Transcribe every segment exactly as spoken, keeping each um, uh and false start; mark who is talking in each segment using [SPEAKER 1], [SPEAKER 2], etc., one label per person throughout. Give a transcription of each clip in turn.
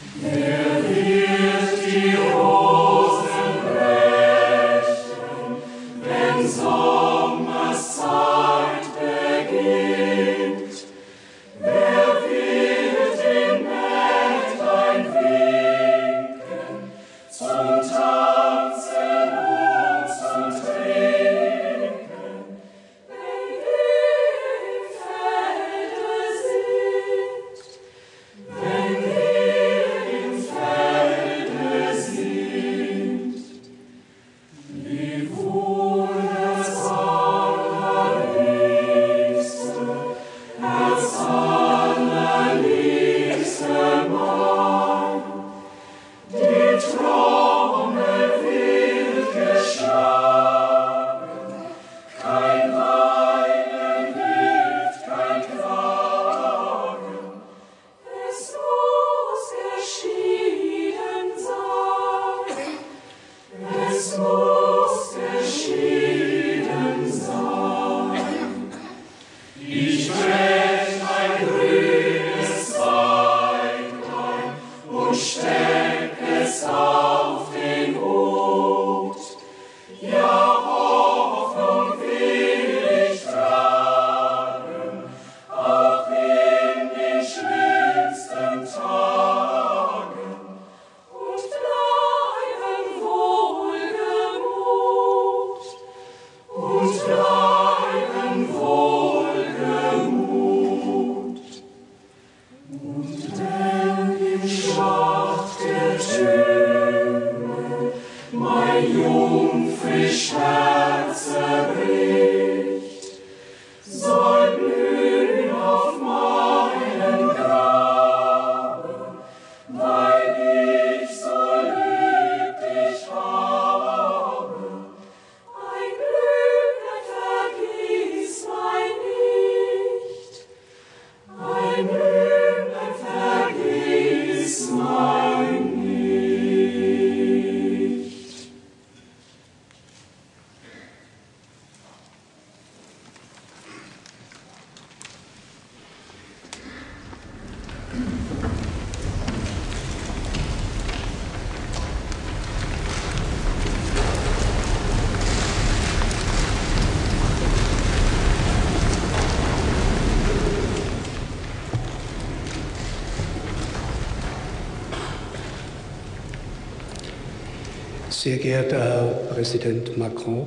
[SPEAKER 1] Sehr geehrter Herr Präsident Macron,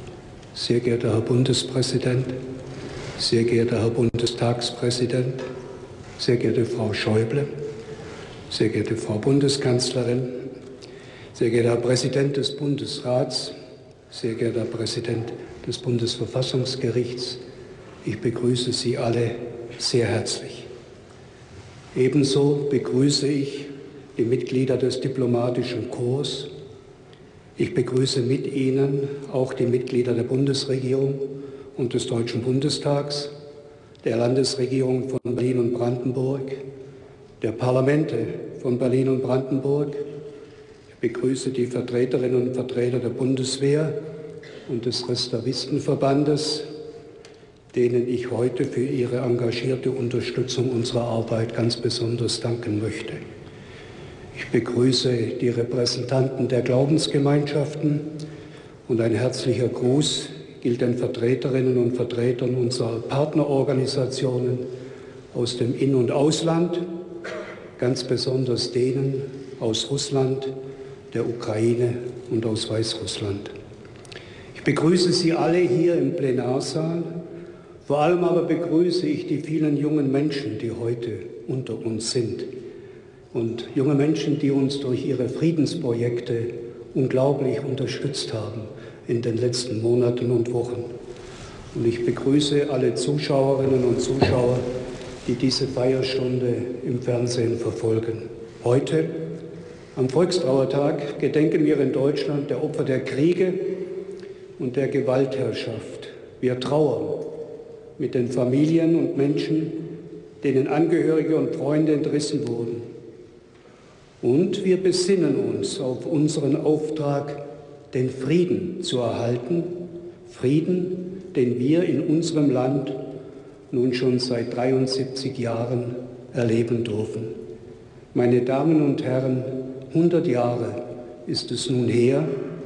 [SPEAKER 1] sehr geehrter Herr Bundespräsident, sehr geehrter Herr Bundestagspräsident, sehr geehrte Frau Schäuble, sehr geehrte Frau Bundeskanzlerin, sehr geehrter Herr Präsident des Bundesrats, sehr geehrter Herr Präsident des Bundesverfassungsgerichts, ich begrüße Sie alle sehr herzlich. Ebenso begrüße ich die Mitglieder des diplomatischen Korps. Ich begrüße mit Ihnen auch die Mitglieder der Bundesregierung und des Deutschen Bundestags, der Landesregierung von Berlin und Brandenburg, der Parlamente von Berlin und Brandenburg. Ich begrüße die Vertreterinnen und Vertreter der Bundeswehr und des Reservistenverbandes, denen ich heute für ihre engagierte Unterstützung unserer Arbeit ganz besonders danken möchte. Ich begrüße die Repräsentanten der Glaubensgemeinschaften und ein herzlicher Gruß gilt den Vertreterinnen und Vertretern unserer Partnerorganisationen aus dem In- und Ausland, ganz besonders denen aus Russland, der Ukraine und aus Weißrussland. Ich begrüße Sie alle hier im Plenarsaal. Vor allem aber begrüße ich die vielen jungen Menschen, die heute unter uns sind. Und junge Menschen, die uns durch ihre Friedensprojekte unglaublich unterstützt haben in den letzten Monaten und Wochen. Und ich begrüße alle Zuschauerinnen und Zuschauer, die diese Feierstunde im Fernsehen verfolgen. Heute, am Volkstrauertag, gedenken wir in Deutschland der Opfer der Kriege und der Gewaltherrschaft. Wir trauern mit den Familien und Menschen, denen Angehörige und Freunde entrissen wurden. Und wir besinnen uns auf unseren Auftrag, den Frieden zu erhalten, Frieden, den wir in unserem Land nun schon seit dreiundsiebzig Jahren erleben dürfen. Meine Damen und Herren, hundert Jahre ist es nun her,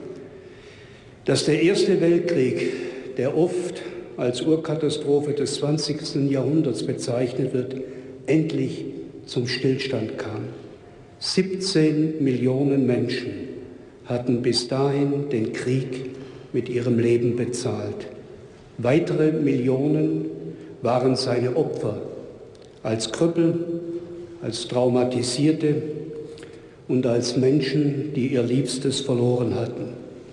[SPEAKER 1] dass der Erste Weltkrieg, der oft als Urkatastrophe des zwanzigsten Jahrhunderts bezeichnet wird, endlich zum Stillstand kam. siebzehn Millionen Menschen hatten bis dahin den Krieg mit ihrem Leben bezahlt. Weitere Millionen waren seine Opfer, als Krüppel, als Traumatisierte und als Menschen, die ihr Liebstes verloren hatten.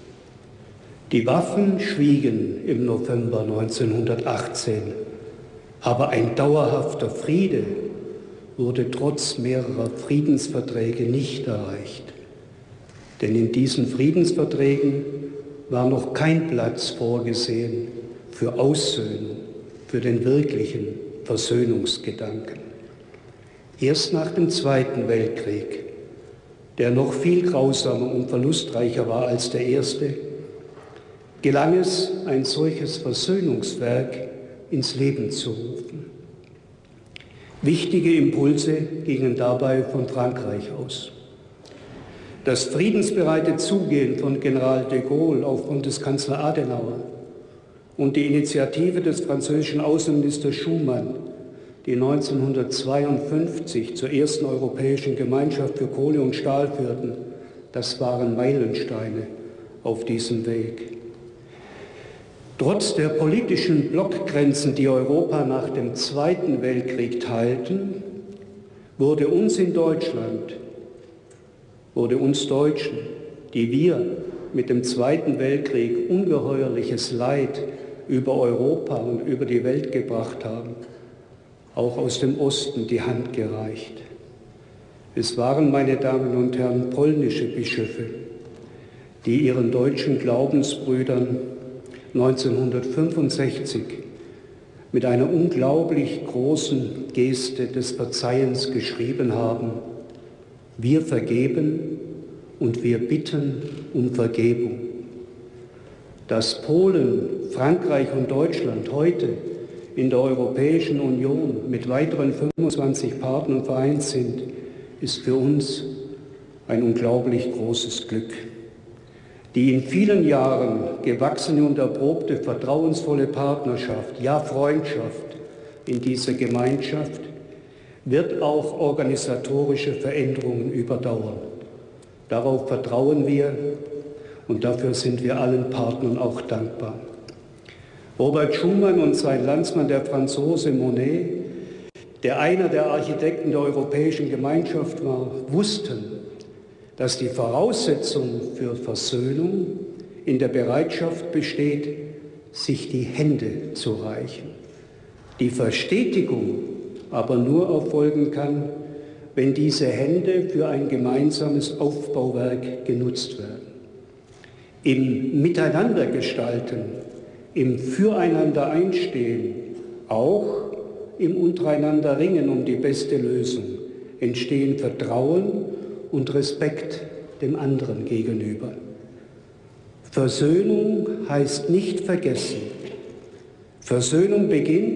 [SPEAKER 1] Die Waffen schwiegen im November neunzehnhundertachtzehn, aber ein dauerhafter Friede wurde trotz mehrerer Friedensverträge nicht erreicht. Denn in diesen Friedensverträgen war noch kein Platz vorgesehen für Aussöhnung, für den wirklichen Versöhnungsgedanken. Erst nach dem Zweiten Weltkrieg, der noch viel grausamer und verlustreicher war als der erste, gelang es, ein solches Versöhnungswerk ins Leben zu rufen. Wichtige Impulse gingen dabei von Frankreich aus. Das friedensbereite Zugehen von General de Gaulle auf Bundeskanzler Adenauer und die Initiative des französischen Außenministers Schuman, die neunzehnhundertzweiundfünfzig zur ersten Europäischen Gemeinschaft für Kohle und Stahl führten, das waren Meilensteine auf diesem Weg. Trotz der politischen Blockgrenzen, die Europa nach dem Zweiten Weltkrieg teilten, wurde uns in Deutschland, wurde uns Deutschen, die wir mit dem Zweiten Weltkrieg ungeheuerliches Leid über Europa und über die Welt gebracht haben, auch aus dem Osten die Hand gereicht. Es waren, meine Damen und Herren, polnische Bischöfe, die ihren deutschen Glaubensbrüdern neunzehnhundertfünfundsechzig mit einer unglaublich großen Geste des Verzeihens geschrieben haben: Wir vergeben und wir bitten um Vergebung. Dass Polen, Frankreich und Deutschland heute in der Europäischen Union mit weiteren fünfundzwanzig Partnern vereint sind, ist für uns ein unglaublich großes Glück. Die in vielen Jahren gewachsene und erprobte vertrauensvolle Partnerschaft, ja Freundschaft in dieser Gemeinschaft wird auch organisatorische Veränderungen überdauern. Darauf vertrauen wir und dafür sind wir allen Partnern auch dankbar. Robert Schuman und sein Landsmann, der Franzose Monet, der einer der Architekten der Europäischen Gemeinschaft war, wussten, dass die Voraussetzung für Versöhnung in der Bereitschaft besteht, sich die Hände zu reichen. Die Verstetigung aber nur erfolgen kann, wenn diese Hände für ein gemeinsames Aufbauwerk genutzt werden. Im Miteinandergestalten, im Füreinander einstehen, auch im Untereinander ringen um die beste Lösung, entstehen Vertrauen und Respekt dem anderen gegenüber. Versöhnung heißt nicht vergessen. Versöhnung beginnt,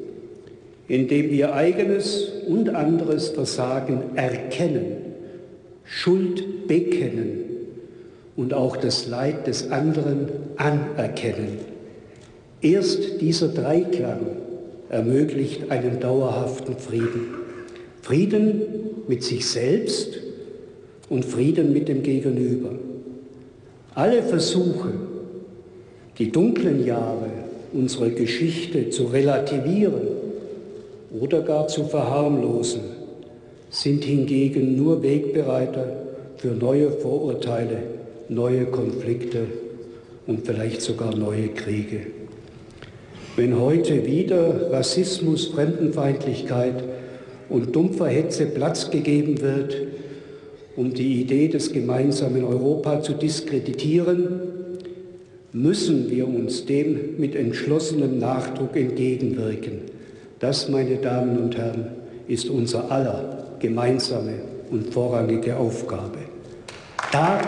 [SPEAKER 1] indem wir eigenes und anderes Versagen erkennen, Schuld bekennen und auch das Leid des anderen anerkennen. Erst dieser Dreiklang ermöglicht einen dauerhaften Frieden. Frieden mit sich selbst und Frieden mit dem Gegenüber. Alle Versuche, die dunklen Jahre unserer Geschichte zu relativieren oder gar zu verharmlosen, sind hingegen nur Wegbereiter für neue Vorurteile, neue Konflikte und vielleicht sogar neue Kriege. Wenn heute wieder Rassismus, Fremdenfeindlichkeit und dumpfer Hetze Platz gegeben wird, um die Idee des gemeinsamen Europa zu diskreditieren, müssen wir uns dem mit entschlossenem Nachdruck entgegenwirken. Das, meine Damen und Herren, ist unser aller gemeinsame und vorrangige Aufgabe. Da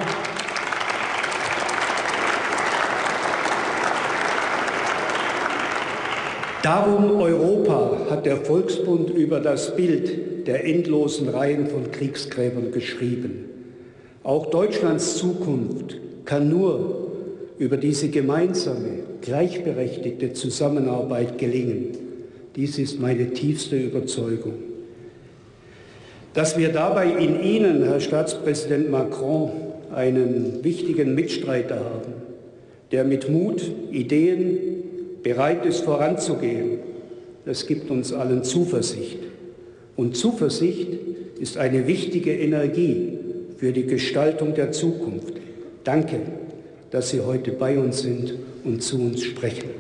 [SPEAKER 1] Darum Europa hat der Volksbund über das Bild der endlosen Reihen von Kriegsgräbern geschrieben. Auch Deutschlands Zukunft kann nur über diese gemeinsame, gleichberechtigte Zusammenarbeit gelingen. Dies ist meine tiefste Überzeugung. Dass wir dabei in Ihnen, Herr Staatspräsident Macron, einen wichtigen Mitstreiter haben, der mit Mut, Ideen bereit ist, voranzugehen, das gibt uns allen Zuversicht. Und Zuversicht ist eine wichtige Energie für die Gestaltung der Zukunft. Danke, dass Sie heute bei uns sind und zu uns sprechen.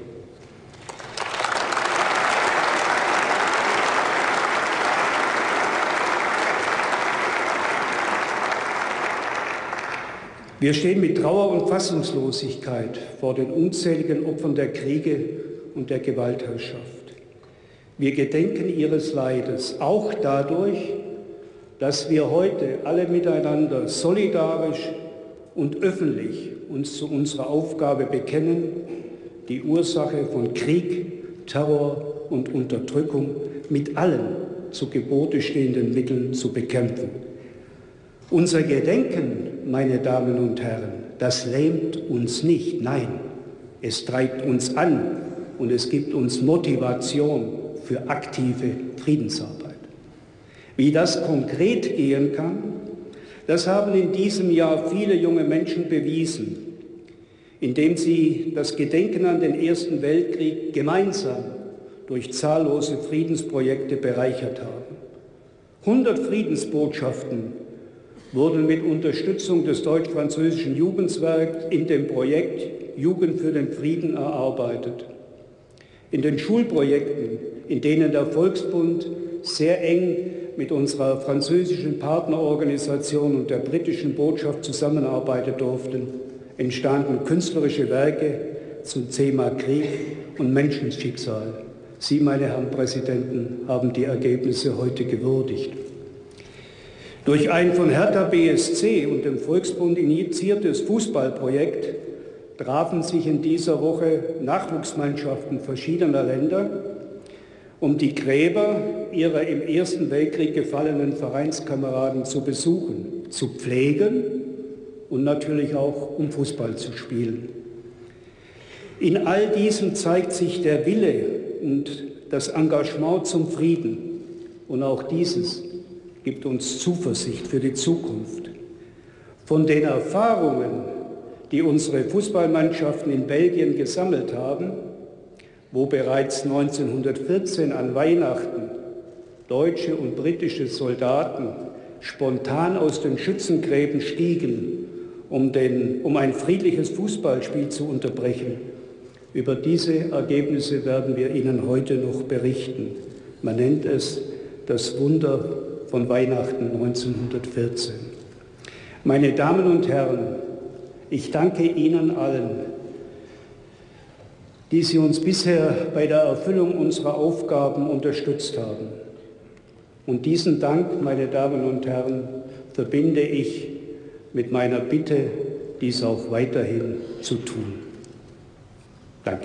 [SPEAKER 1] Wir stehen mit Trauer und Fassungslosigkeit vor den unzähligen Opfern der Kriege und der Gewaltherrschaft. Wir gedenken ihres Leides auch dadurch, dass wir heute alle miteinander solidarisch und öffentlich uns zu unserer Aufgabe bekennen, die Ursache von Krieg, Terror und Unterdrückung mit allen zu Gebote stehenden Mitteln zu bekämpfen. Unser Gedenken, meine Damen und Herren, das lähmt uns nicht, nein, es treibt uns an und es gibt uns Motivation für aktive Friedensarbeit. Wie das konkret gehen kann, das haben in diesem Jahr viele junge Menschen bewiesen, indem sie das Gedenken an den Ersten Weltkrieg gemeinsam durch zahllose Friedensprojekte bereichert haben. hundert Friedensbotschaften wurden mit Unterstützung des deutsch-französischen Jugendwerks in dem Projekt Jugend für den Frieden erarbeitet. In den Schulprojekten, in denen der Volksbund sehr eng mit unserer französischen Partnerorganisation und der britischen Botschaft zusammenarbeiten durften, entstanden künstlerische Werke zum Thema Krieg und Menschenschicksal. Sie, meine Herren Präsidenten, haben die Ergebnisse heute gewürdigt. Durch ein von Hertha B S C und dem Volksbund initiiertes Fußballprojekt trafen sich in dieser Woche Nachwuchsmannschaften verschiedener Länder, um die Gräber ihrer im Ersten Weltkrieg gefallenen Vereinskameraden zu besuchen, zu pflegen und natürlich auch um Fußball zu spielen. In all diesem zeigt sich der Wille und das Engagement zum Frieden, und auch dieses gibt uns Zuversicht für die Zukunft. Von den Erfahrungen, die unsere Fußballmannschaften in Belgien gesammelt haben, wo bereits neunzehnhundertvierzehn an Weihnachten deutsche und britische Soldaten spontan aus den Schützengräben stiegen, um, den, um ein friedliches Fußballspiel zu unterbrechen. Über diese Ergebnisse werden wir Ihnen heute noch berichten. Man nennt es das Wunder von Weihnachten neunzehnhundertvierzehn. Meine Damen und Herren, ich danke Ihnen allen, die Sie uns bisher bei der Erfüllung unserer Aufgaben unterstützt haben. Und diesen Dank, meine Damen und Herren, verbinde ich mit meiner Bitte, dies auch weiterhin zu tun. Danke.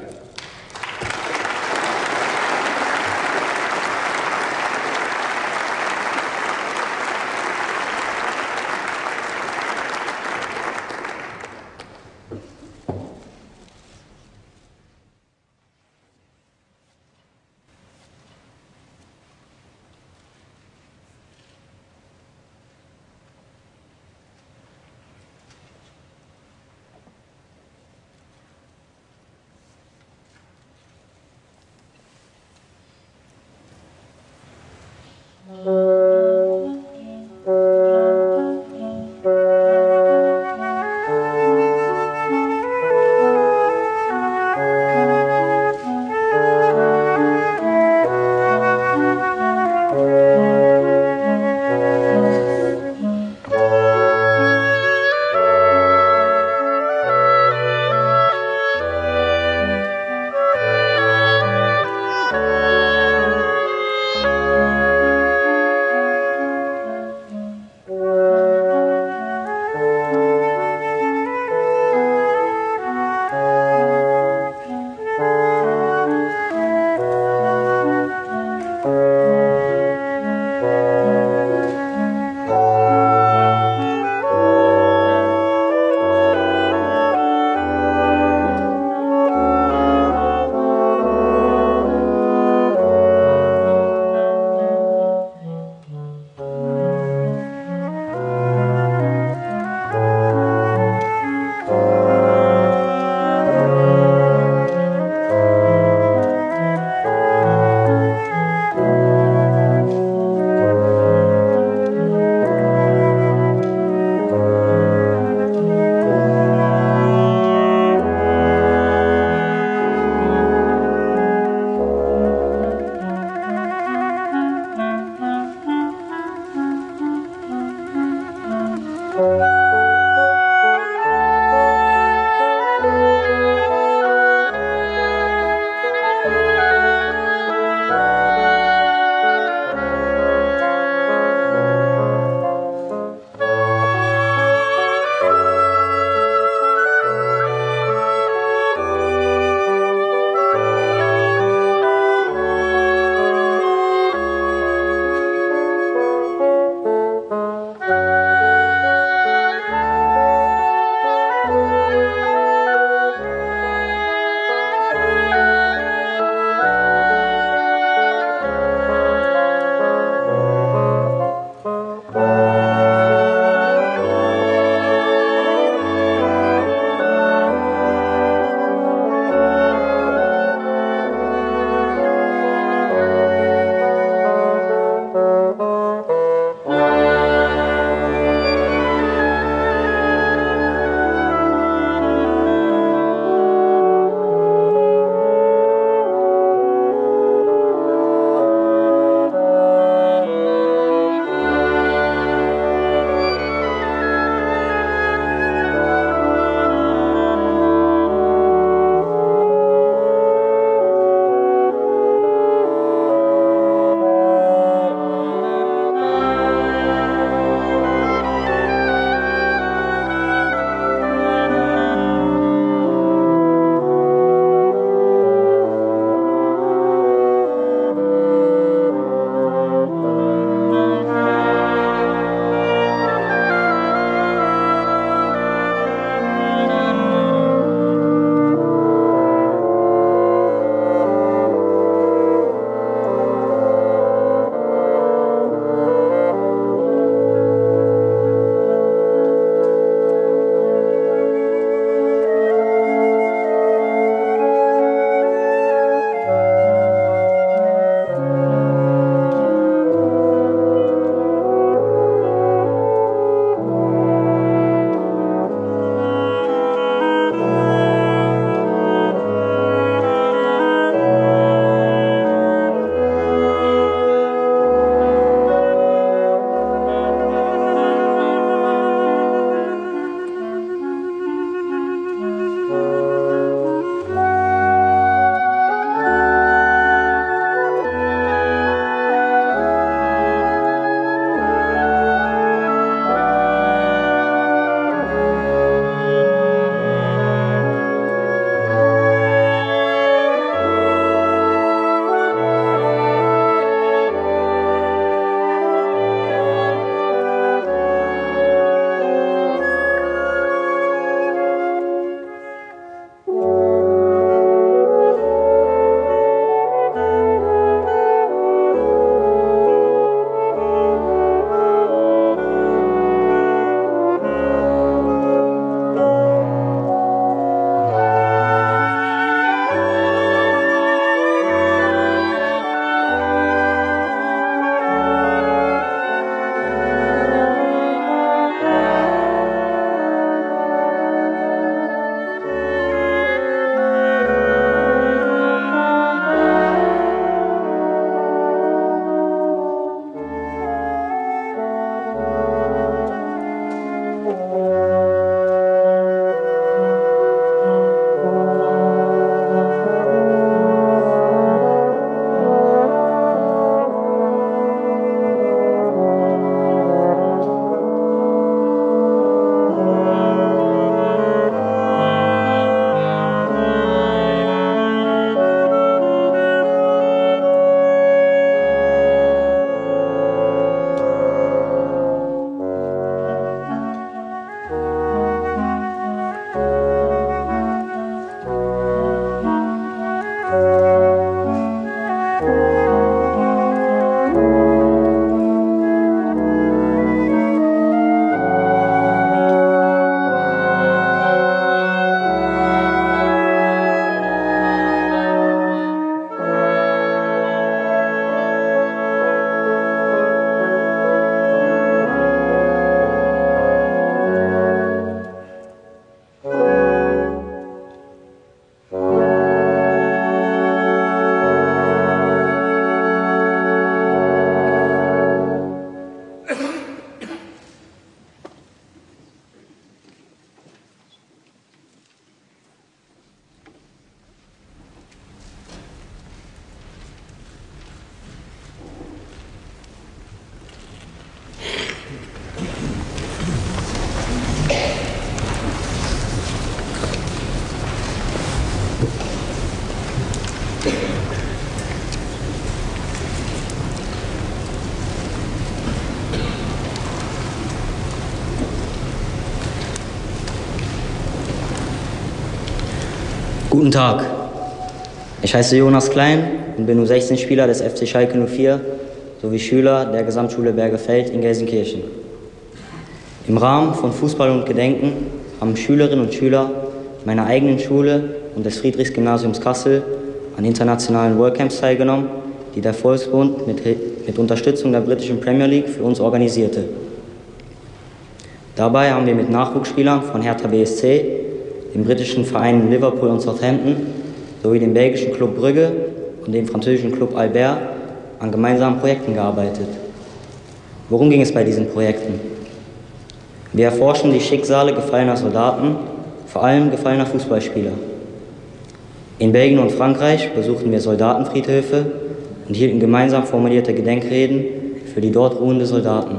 [SPEAKER 2] Guten Tag, ich heiße Jonas Klein und bin U sechzehn Spieler des F C Schalke null vier sowie Schüler der Gesamtschule Bergefeld in Gelsenkirchen. Im Rahmen von Fußball und Gedenken haben Schülerinnen und Schüler meiner eigenen Schule und des Friedrichs-Gymnasiums Kassel an internationalen Worldcamps teilgenommen, die der Volksbund mit, mit Unterstützung der britischen Premier League für uns organisierte. Dabei haben wir mit Nachwuchsspielern von Hertha B S C, dem britischen Vereinen Liverpool und Southampton sowie dem belgischen Club Brügge und dem französischen Club Albert an gemeinsamen Projekten gearbeitet. Worum ging es bei diesen Projekten? Wir erforschen die Schicksale gefallener Soldaten, vor allem gefallener Fußballspieler. In Belgien und Frankreich besuchten wir Soldatenfriedhöfe und hielten gemeinsam formulierte Gedenkreden für die dort ruhenden Soldaten.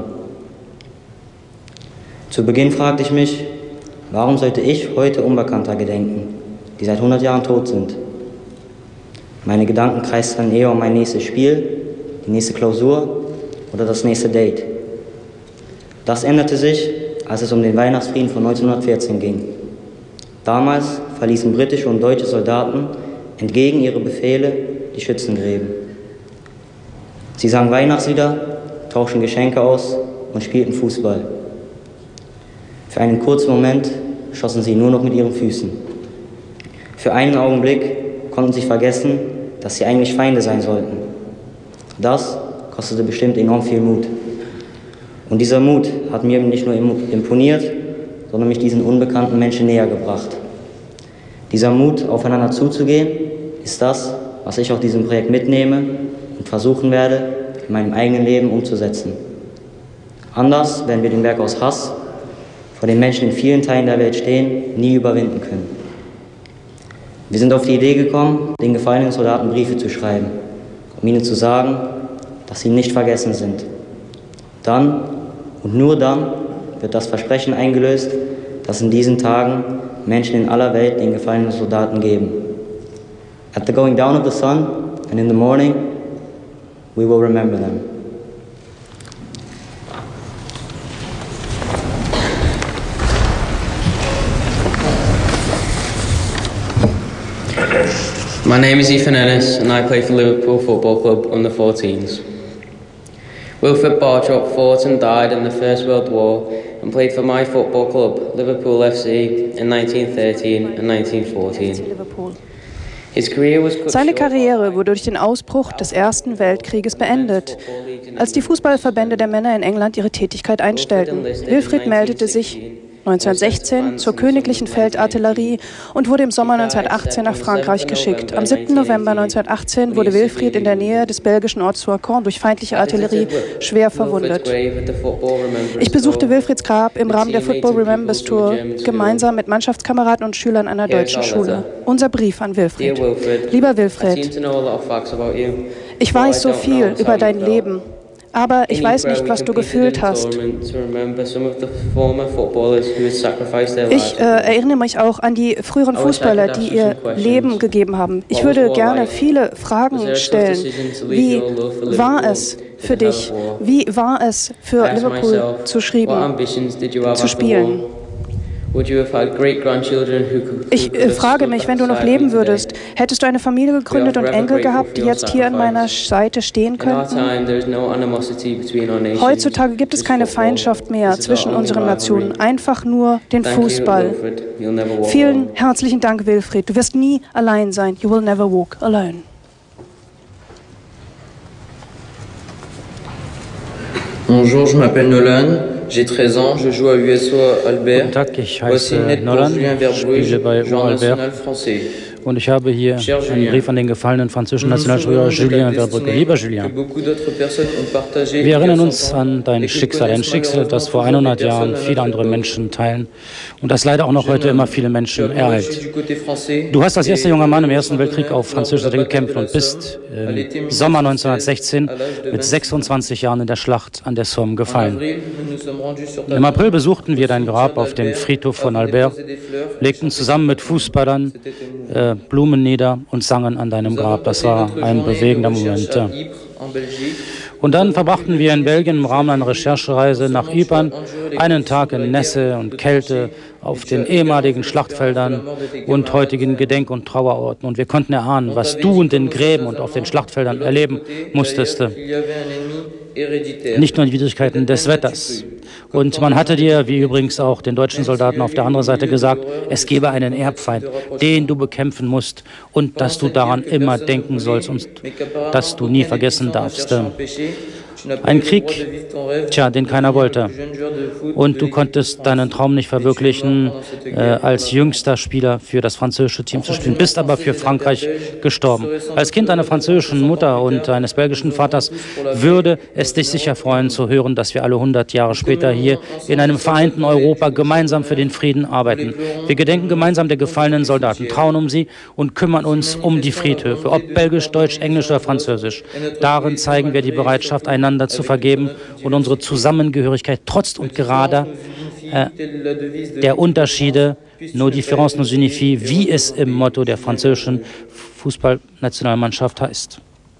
[SPEAKER 2] Zu Beginn fragte ich mich, warum sollte ich heute Unbekannter gedenken, die seit hundert Jahren tot sind? Meine Gedanken kreisten dann eher um mein nächstes Spiel, die nächste Klausur oder das nächste Date. Das änderte sich, als es um den Weihnachtsfrieden von neunzehnhundertvierzehn ging. Damals verließen britische und deutsche Soldaten entgegen ihrer Befehle die Schützengräben. Sie sangen Weihnachtslieder, tauschten Geschenke aus und spielten Fußball. Für einen kurzen Moment schossen sie nur noch mit ihren Füßen. Für einen Augenblick konnten sie vergessen, dass sie eigentlich Feinde sein sollten. Das kostete bestimmt enorm viel Mut. Und dieser Mut hat mir nicht nur imponiert, sondern mich diesen unbekannten Menschen näher gebracht. Dieser Mut, aufeinander zuzugehen, ist das, was ich aus diesem Projekt mitnehme und versuchen werde, in meinem eigenen Leben umzusetzen. Anders werden wir den Berg aus Hass, vor dem Menschen in vielen Teilen der Welt stehen, nie überwinden können. Wir sind auf die Idee gekommen, den gefallenen Soldaten Briefe zu schreiben, um ihnen zu sagen, dass sie nicht vergessen sind. Dann und nur dann wird das Versprechen eingelöst, dass in diesen Tagen Menschen in aller Welt den gefallenen Soldaten geben. At the going down of the sun and in the morning, we will remember them.
[SPEAKER 3] My name is Ethan Ennis and I play for Liverpool Football Club under fourteens. Wilfred Bartrop fought and died in the First World War and played for my football club, Liverpool F C, in nineteen thirteen and nineteen fourteen.
[SPEAKER 4] Seine Karriere wurde durch den Ausbruch des Ersten Weltkrieges beendet, als die Fußballverbände der Männer in England ihre Tätigkeit einstellten. Wilfried meldete sich neunzehnhundertsechzehn zur Königlichen Feldartillerie und wurde im Sommer neunzehnhundertachtzehn nach Frankreich geschickt. Am siebten November neunzehnhundertachtzehn wurde Wilfried in der Nähe des belgischen Orts Soissons durch feindliche Artillerie schwer verwundet. Ich besuchte Wilfrieds Grab im Rahmen der Football Remembers Tour gemeinsam mit Mannschaftskameraden und Schülern einer deutschen Schule. Unser Brief an Wilfried. Lieber Wilfried, ich weiß so viel über dein Leben. Aber ich weiß nicht, was du gefühlt hast. Ich äh, erinnere mich auch an die früheren Fußballer, die ihr Leben gegeben haben. Ich würde gerne viele Fragen stellen. Wie war es für dich? Wie war es für Liverpool zu, schrieben, zu spielen? Ich äh, frage mich, wenn du noch leben würdest, hättest du eine Familie gegründet und Enkel gehabt, die jetzt hier an meiner Seite stehen könnten? Heutzutage gibt es keine Feindschaft mehr zwischen unseren Nationen, einfach nur den Fußball. Vielen herzlichen Dank, Wilfried. Du wirst nie allein sein. You will never walk alone.
[SPEAKER 5] Bonjour, je m'appelle Nolan, j'ai treize ans, je joue à U S O Albert.
[SPEAKER 6] Guten Tag, ich heiße Nolan, spiele bei U Albert und ich habe hier einen Brief an den gefallenen französischen Nationalspieler Julien Verbrugge. Lieber Julien, wir erinnern uns an dein Schicksal, ein Schicksal, das vor hundert Jahren viele andere Menschen teilen und das leider auch noch heute immer viele Menschen ereilt. Du hast als erster junger Mann im Ersten Weltkrieg auf französischer Seite gekämpft und bist im Sommer neunzehnhundertsechzehn mit sechsundzwanzig Jahren in der Schlacht an der Somme gefallen. Im April besuchten wir dein Grab auf dem Friedhof von Albert, legten zusammen mit Fußballern äh, Blumen nieder und sangen an deinem Grab. Das war ein bewegender Moment. Und dann verbrachten wir in Belgien im Rahmen einer Recherchereise nach Ypern einen Tag in Nässe und Kälte auf den ehemaligen Schlachtfeldern und heutigen Gedenk- und Trauerorten. Und wir konnten erahnen, was du in den Gräben und auf den Schlachtfeldern erleben musstest. Nicht nur die Widrigkeiten des Wetters. Und man hatte dir, wie übrigens auch den deutschen Soldaten auf der anderen Seite gesagt, es gebe einen Erbfeind, den du bekämpfen musst und dass du daran immer denken sollst und dass du nie vergessen darfst. Ein Krieg, tja, den keiner wollte. Und du konntest deinen Traum nicht verwirklichen, äh, als jüngster Spieler für das französische Team zu spielen, bist aber für Frankreich gestorben. Als Kind einer französischen Mutter und eines belgischen Vaters würde es dich sicher freuen zu hören, dass wir alle hundert Jahre später hier in einem vereinten Europa gemeinsam für den Frieden arbeiten. Wir gedenken gemeinsam der gefallenen Soldaten, trauen um sie und kümmern uns um die Friedhöfe, ob belgisch, deutsch, englisch oder französisch. Darin zeigen wir die Bereitschaft, einander zu vergeben und unsere Zusammengehörigkeit trotz und gerade äh, der Unterschiede, nos différences nous unifient, wie es im Motto der französischen Fußballnationalmannschaft heißt.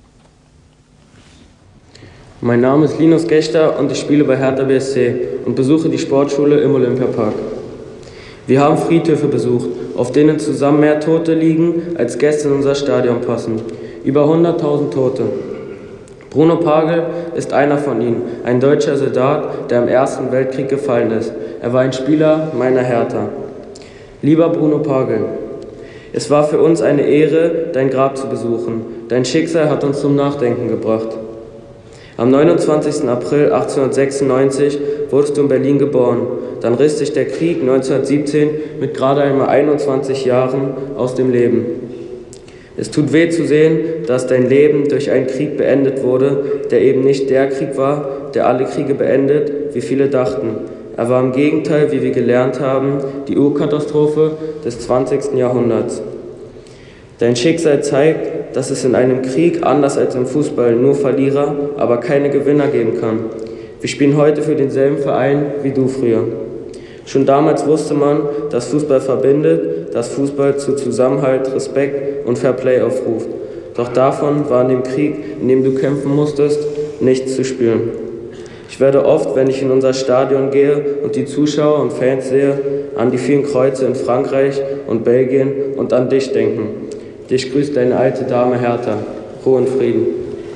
[SPEAKER 7] Mein Name ist Linus Gechter und ich spiele bei Hertha B S C und besuche die Sportschule im Olympiapark. Wir haben Friedhöfe besucht, auf denen zusammen mehr Tote liegen, als Gäste in unser Stadion passen. Über hunderttausend Tote. Bruno Pagel ist einer von ihnen, ein deutscher Soldat, der im Ersten Weltkrieg gefallen ist. Er war ein Spieler meiner Hertha. Lieber Bruno Pagel, es war für uns eine Ehre, dein Grab zu besuchen. Dein Schicksal hat uns zum Nachdenken gebracht. Am neunundzwanzigsten April achtzehnhundertsechsundneunzig wurdest du in Berlin geboren. Dann riss dich der Krieg neunzehnhundertsiebzehn mit gerade einmal einundzwanzig Jahren aus dem Leben. Es tut weh zu sehen, dass dein Leben durch einen Krieg beendet wurde, der eben nicht der Krieg war, der alle Kriege beendet, wie viele dachten. Er war im Gegenteil, wie wir gelernt haben, die Urkatastrophe des zwanzigsten Jahrhunderts. Dein Schicksal zeigt, dass es in einem Krieg, anders als im Fußball, nur Verlierer, aber keine Gewinner geben kann. Wir spielen heute für denselben Verein wie du früher. Schon damals wusste man, dass Fußball verbindet, dass Fußball zu Zusammenhalt, Respekt und Fairplay aufruft. Doch davon war in dem Krieg, in dem du kämpfen musstest, nichts zu spüren. Ich werde oft, wenn ich in unser Stadion gehe und die Zuschauer und Fans sehe, an die vielen Kreuze in Frankreich und Belgien und an dich denken. Dich grüßt deine alte Dame Hertha. Ruhe und Frieden.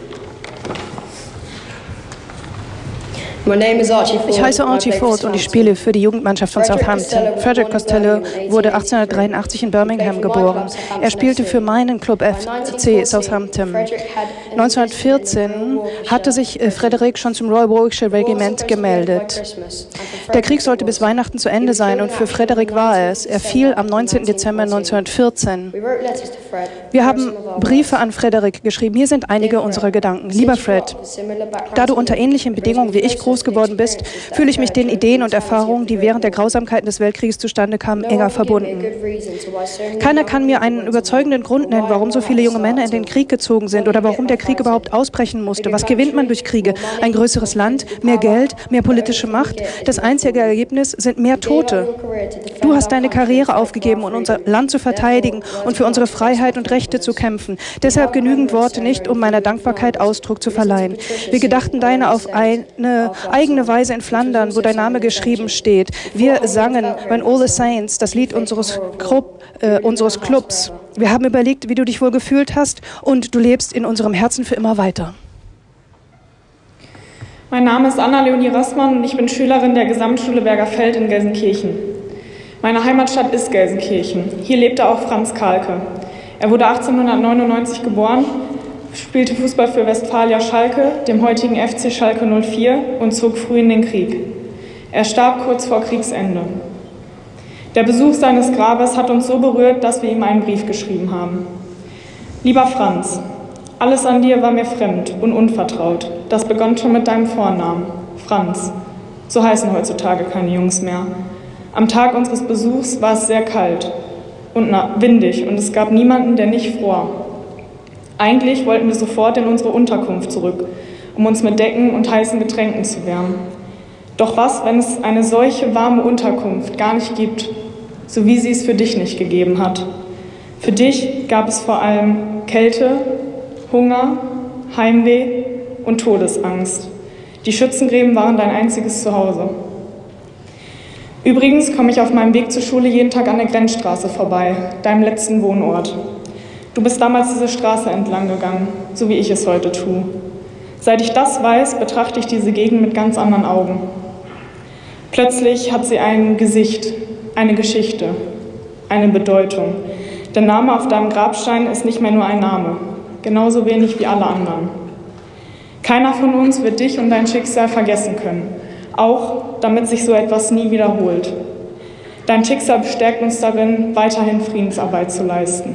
[SPEAKER 4] Ich heiße Archie Ford und ich spiele für die Jugendmannschaft von Southampton. Frederick Costello wurde achtzehnhundertdreiundachtzig in Birmingham geboren. Er spielte für meinen Club F C Southampton. neunzehnhundertvierzehn hatte sich Frederick schon zum Royal Warwickshire Regiment gemeldet. Der Krieg sollte bis Weihnachten zu Ende sein und für Frederick war es. Er fiel am neunzehnten Dezember neunzehnhundertvierzehn. Wir haben Briefe an Frederick geschrieben. Hier sind einige unserer Gedanken. Lieber Fred, da du unter ähnlichen Bedingungen wie ich groß geworden bist, fühle ich mich den Ideen und Erfahrungen, die während der Grausamkeiten des Weltkrieges zustande kamen, enger verbunden. Keiner kann mir einen überzeugenden Grund nennen, warum so viele junge Männer in den Krieg gezogen sind oder warum der Krieg überhaupt ausbrechen musste. Was gewinnt man durch Kriege? Ein größeres Land, mehr Geld, mehr politische Macht? Das einzige Ergebnis sind mehr Tote. Du hast deine Karriere aufgegeben, um unser Land zu verteidigen und für unsere Freiheit und Rechte zu kämpfen. Deshalb genügend Worte nicht, um meiner Dankbarkeit Ausdruck zu verleihen. Wir gedachten deiner auf eine eigene Weise in Flandern, wo dein Name geschrieben steht. Wir sangen When All the Saints, das Lied unseres, Club, äh, unseres Clubs. Wir haben überlegt, wie du dich wohl gefühlt hast und du lebst in unserem Herzen für immer weiter.
[SPEAKER 8] Mein Name ist Anna-Leonie Rassmann und ich bin Schülerin der Gesamtschule Bergerfeld in Gelsenkirchen. Meine Heimatstadt ist Gelsenkirchen. Hier lebte auch Franz Kahlke. Er wurde achtzehnhundertneunundneunzig geboren, spielte Fußball für Westfalia Schalke, dem heutigen F C Schalke null vier, und zog früh in den Krieg. Er starb kurz vor Kriegsende. Der Besuch seines Grabes hat uns so berührt, dass wir ihm einen Brief geschrieben haben. Lieber Franz, alles an dir war mir fremd und unvertraut. Das begann schon mit deinem Vornamen, Franz. So heißen heutzutage keine Jungs mehr. Am Tag unseres Besuchs war es sehr kalt und windig und es gab niemanden, der nicht fror. Eigentlich wollten wir sofort in unsere Unterkunft zurück, um uns mit Decken und heißen Getränken zu wärmen. Doch was, wenn es eine solche warme Unterkunft gar nicht gibt, so wie sie es für dich nicht gegeben hat? Für dich gab es vor allem Kälte, Hunger, Heimweh und Todesangst. Die Schützengräben waren dein einziges Zuhause. Übrigens komme ich auf meinem Weg zur Schule jeden Tag an der Grenzstraße vorbei, deinem letzten Wohnort. Du bist damals diese Straße entlang gegangen, so wie ich es heute tue. Seit ich das weiß, betrachte ich diese Gegend mit ganz anderen Augen. Plötzlich hat sie ein Gesicht, eine Geschichte, eine Bedeutung. Der Name auf deinem Grabstein ist nicht mehr nur ein Name, genauso wenig wie alle anderen. Keiner von uns wird dich und dein Schicksal vergessen können, auch damit sich so etwas nie wiederholt. Dein Schicksal bestärkt uns darin, weiterhin Friedensarbeit zu leisten.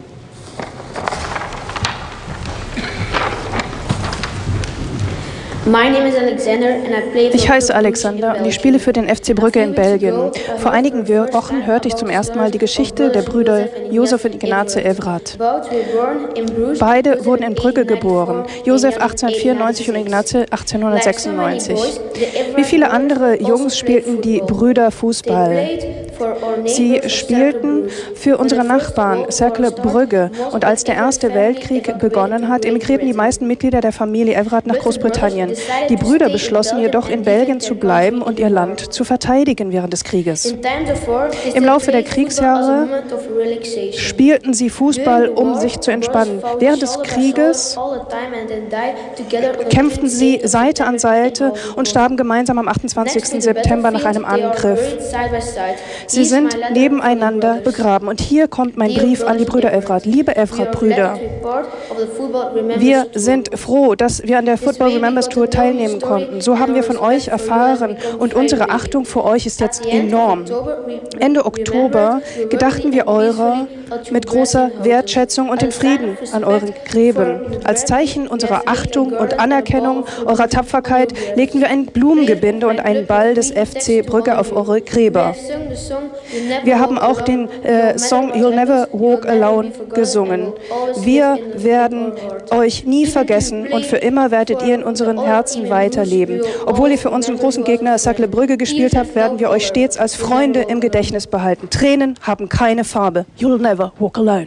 [SPEAKER 4] Ich heiße Alexander und ich spiele für den F C Brugge in Belgien. Vor einigen Wochen hörte ich zum ersten Mal die Geschichte der Brüder Josef und Ignace Evrath. Beide wurden in Brugge geboren, Josef achtzehnhundertvierundneunzig und Ignace achtzehnhundertsechsundneunzig. Wie viele andere Jungs spielten die Brüder Fußball. Sie spielten für unsere Nachbarn, Cercle Brugge, und als der Erste Weltkrieg begonnen hat, emigrierten die meisten Mitglieder der Familie Evrath nach Großbritannien. Die Brüder beschlossen jedoch, in Belgien zu bleiben und ihr Land zu verteidigen während des Krieges. Im Laufe der Kriegsjahre spielten sie Fußball, um sich zu entspannen. Während des Krieges kämpften sie Seite an Seite und starben gemeinsam am achtundzwanzigsten September nach einem Angriff. Sie sind nebeneinander begraben. Und hier kommt mein Brief an die Brüder Evrath. Liebe Evrath-Brüder, wir sind froh, dass wir an der Football Remembers Tour teilnehmen konnten. So haben wir von euch erfahren und unsere Achtung für euch ist jetzt enorm. Ende Oktober gedachten wir eurer mit großer Wertschätzung und den Frieden an euren Gräben. Als Zeichen unserer Achtung und Anerkennung eurer Tapferkeit legten wir ein Blumengebinde und einen Ball des F C Brugge auf eure Gräber. Wir haben auch den äh, Song You'll Never Walk Alone gesungen. Wir werden euch nie vergessen und für immer werdet ihr in unseren Herzen weiterleben. Obwohl ihr für unseren großen Gegner Cercle Brugge gespielt habt, werden wir euch stets als Freunde im Gedächtnis behalten. Tränen haben keine Farbe. You'll never walk alone.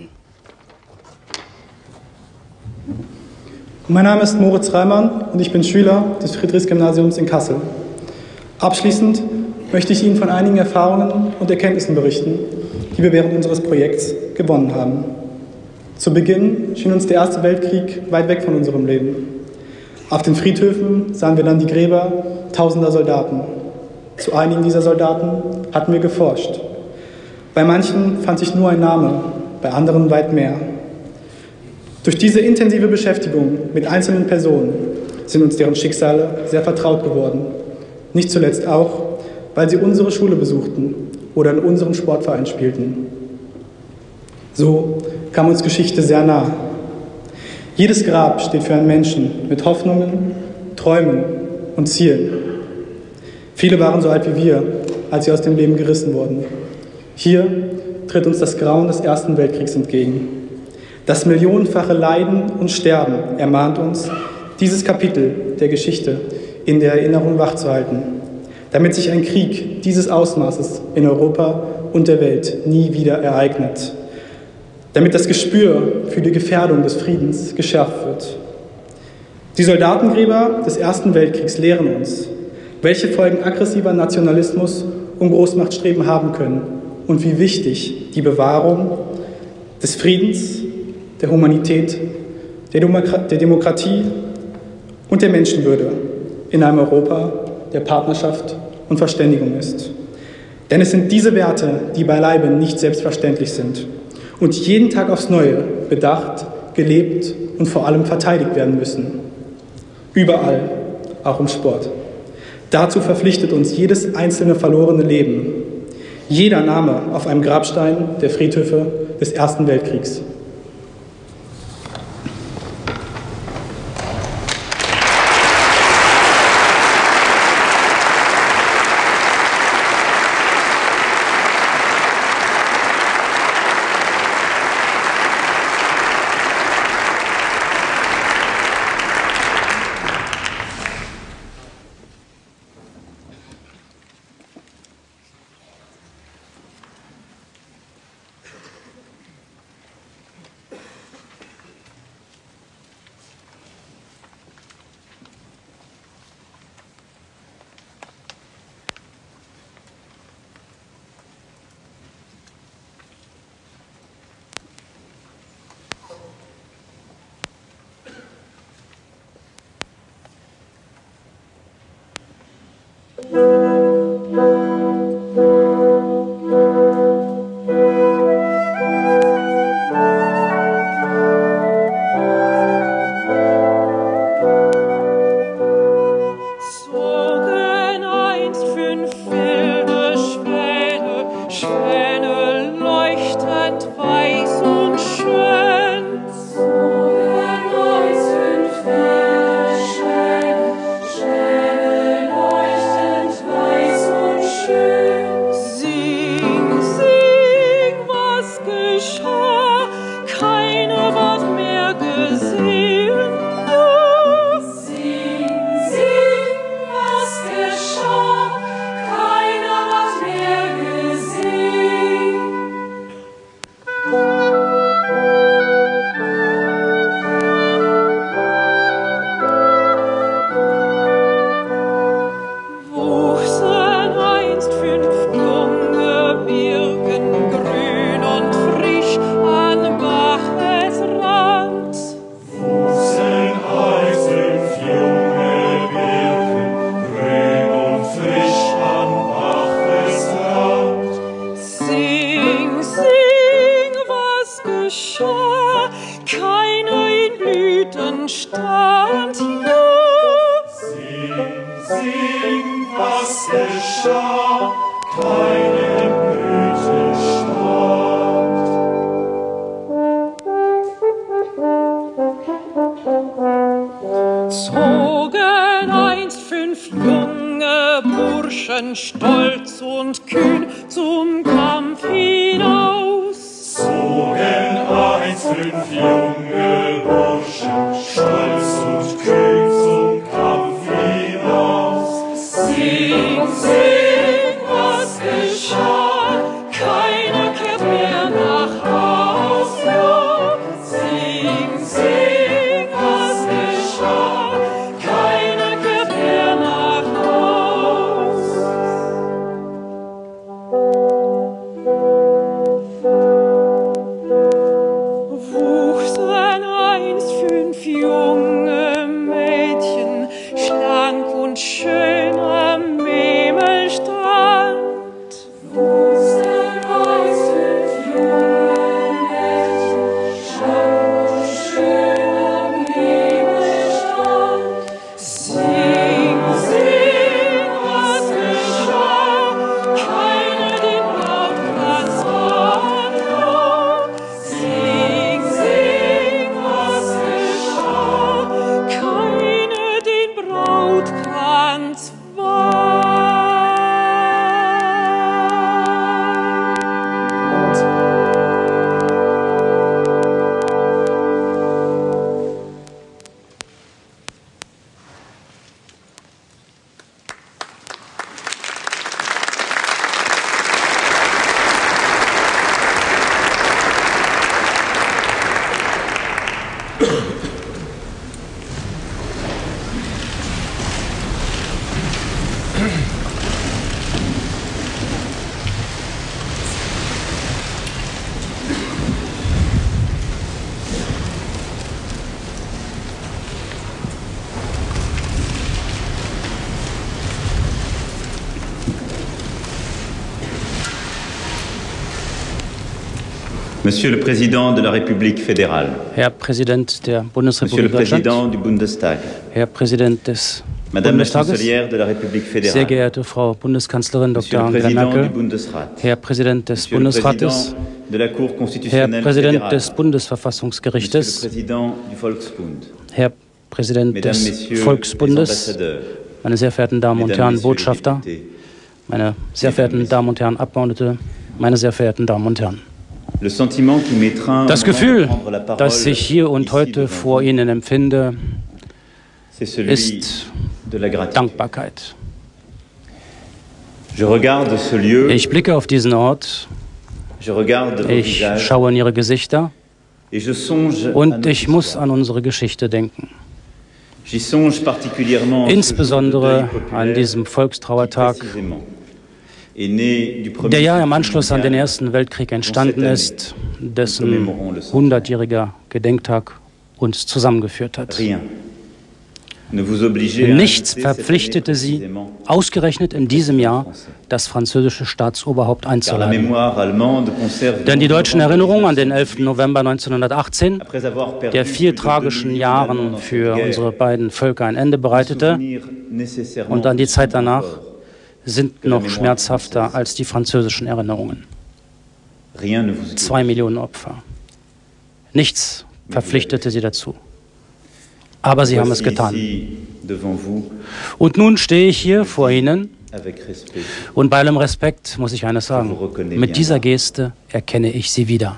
[SPEAKER 9] Mein Name ist Moritz Reimann und ich bin Schüler des Friedrichs-Gymnasiums in Kassel. Abschließend möchte ich Ihnen von einigen Erfahrungen und Erkenntnissen berichten, die wir während unseres Projekts gewonnen haben. Zu Beginn schien uns der Erste Weltkrieg weit weg von unserem Leben. Auf den Friedhöfen sahen wir dann die Gräber tausender Soldaten. Zu einigen dieser Soldaten hatten wir geforscht. Bei manchen fand sich nur ein Name, bei anderen weit mehr. Durch diese intensive Beschäftigung mit einzelnen Personen sind uns deren Schicksale sehr vertraut geworden. Nicht zuletzt auch, weil sie unsere Schule besuchten oder in unserem Sportverein spielten. So kam uns Geschichte sehr nah. Jedes Grab steht für einen Menschen mit Hoffnungen, Träumen und Zielen. Viele waren so alt wie wir, als sie aus dem Leben gerissen wurden. Hier tritt uns das Grauen des Ersten Weltkriegs entgegen. Das millionenfache Leiden und Sterben ermahnt uns, dieses Kapitel der Geschichte in der Erinnerung wachzuhalten, damit sich ein Krieg dieses Ausmaßes in Europa und der Welt nie wieder ereignet, damit das Gespür für die Gefährdung des Friedens geschärft wird. Die Soldatengräber des Ersten Weltkriegs lehren uns, welche Folgen aggressiver Nationalismus und Großmachtstreben haben können und wie wichtig die Bewahrung des Friedens, der Humanität, der, Demokra- der Demokratie und der Menschenwürde in einem Europa der Partnerschaft und Verständigung ist. Denn es sind diese Werte, die beileibe nicht selbstverständlich sind und jeden Tag aufs Neue bedacht, gelebt und vor allem verteidigt werden müssen. Überall, auch im Sport. Dazu verpflichtet uns jedes einzelne verlorene Leben, jeder Name auf einem Grabstein der Friedhöfe des Ersten Weltkriegs.
[SPEAKER 10] Monsieur le Président de la République fédérale.
[SPEAKER 6] Herr Präsident der
[SPEAKER 10] Monsieur le
[SPEAKER 6] Bundesrepublik
[SPEAKER 10] Président
[SPEAKER 6] Deutschland.
[SPEAKER 10] du Bundestag.
[SPEAKER 6] Herr Präsident des
[SPEAKER 10] Madame la
[SPEAKER 6] Bundestages.
[SPEAKER 10] Chancelière de la République fédérale.
[SPEAKER 6] Sehr geehrte Frau Bundeskanzlerin
[SPEAKER 10] Monsieur
[SPEAKER 6] Doktor
[SPEAKER 10] le
[SPEAKER 6] Angela
[SPEAKER 10] Président du
[SPEAKER 6] Merkel.
[SPEAKER 10] Bundesrat.
[SPEAKER 6] Herr Präsident des
[SPEAKER 10] Monsieur le
[SPEAKER 6] Bundesrates.
[SPEAKER 10] Président de la Cour
[SPEAKER 6] Herr
[SPEAKER 10] constitutionnelle
[SPEAKER 6] Präsident
[SPEAKER 10] fédérale.
[SPEAKER 6] des Bundesverfassungsgerichtes.
[SPEAKER 10] Monsieur le Président du Volksbund.
[SPEAKER 6] Herr Präsident
[SPEAKER 10] Mesdames,
[SPEAKER 6] des
[SPEAKER 10] Messieurs
[SPEAKER 6] Volksbundes.
[SPEAKER 10] les ambassadeurs.
[SPEAKER 6] Meine sehr verehrten Damen und
[SPEAKER 10] Mesdames,
[SPEAKER 6] Herren
[SPEAKER 10] Messieurs les
[SPEAKER 6] Botschafter.
[SPEAKER 10] députés.
[SPEAKER 6] Meine sehr verehrten Damen und Herren Abgeordnete. Meine sehr verehrten Damen und Herren.
[SPEAKER 10] Le sentiment qui m'étreint
[SPEAKER 6] Das
[SPEAKER 10] au moment de
[SPEAKER 6] Gefühl,
[SPEAKER 10] prendre la parole
[SPEAKER 6] das ich hier und
[SPEAKER 10] ici
[SPEAKER 6] heute
[SPEAKER 10] devant
[SPEAKER 6] vor
[SPEAKER 10] vous,
[SPEAKER 6] Ihnen empfinde,
[SPEAKER 10] c'est celui
[SPEAKER 6] ist
[SPEAKER 10] de la gratitude.
[SPEAKER 6] Dankbarkeit.
[SPEAKER 10] Je regarde ce lieu,
[SPEAKER 6] Ich blicke auf diesen Ort,
[SPEAKER 10] je regarde vos
[SPEAKER 6] ich
[SPEAKER 10] visages
[SPEAKER 6] schaue in Ihre Gesichter
[SPEAKER 10] et je songe à
[SPEAKER 6] und
[SPEAKER 10] notre
[SPEAKER 6] ich muss
[SPEAKER 10] histoire.
[SPEAKER 6] an unsere Geschichte denken.
[SPEAKER 10] J'y songe particulièrement en ce jour de
[SPEAKER 6] Insbesondere
[SPEAKER 10] deuil populaire
[SPEAKER 6] an diesem
[SPEAKER 10] qui
[SPEAKER 6] Volkstrauertag,
[SPEAKER 10] précisément est né du premier
[SPEAKER 6] der ja im
[SPEAKER 10] conflit
[SPEAKER 6] Anschluss an den
[SPEAKER 10] mondial.
[SPEAKER 6] Ersten Weltkrieg entstanden ist, dessen
[SPEAKER 10] commémorons le centenaire.
[SPEAKER 6] hundertjähriger Gedenktag uns zusammengeführt hat.
[SPEAKER 10] Rien,
[SPEAKER 6] Nichts verpflichtete sie, ausgerechnet in diesem Jahr das französische Staatsoberhaupt einzuladen. Denn die deutschen Erinnerungen an den elften November neunzehnhundertachtzehn, der vier tragischen Jahren für unsere beiden Völker ein Ende bereitete, und an die Zeit danach, sind noch schmerzhafter als die französischen Erinnerungen. Zwei Millionen Opfer. Nichts verpflichtete sie dazu. Aber sie haben es getan. Und nun stehe ich hier vor Ihnen und bei allem Respekt muss ich eines sagen. Mit dieser Geste erkenne ich Sie wieder.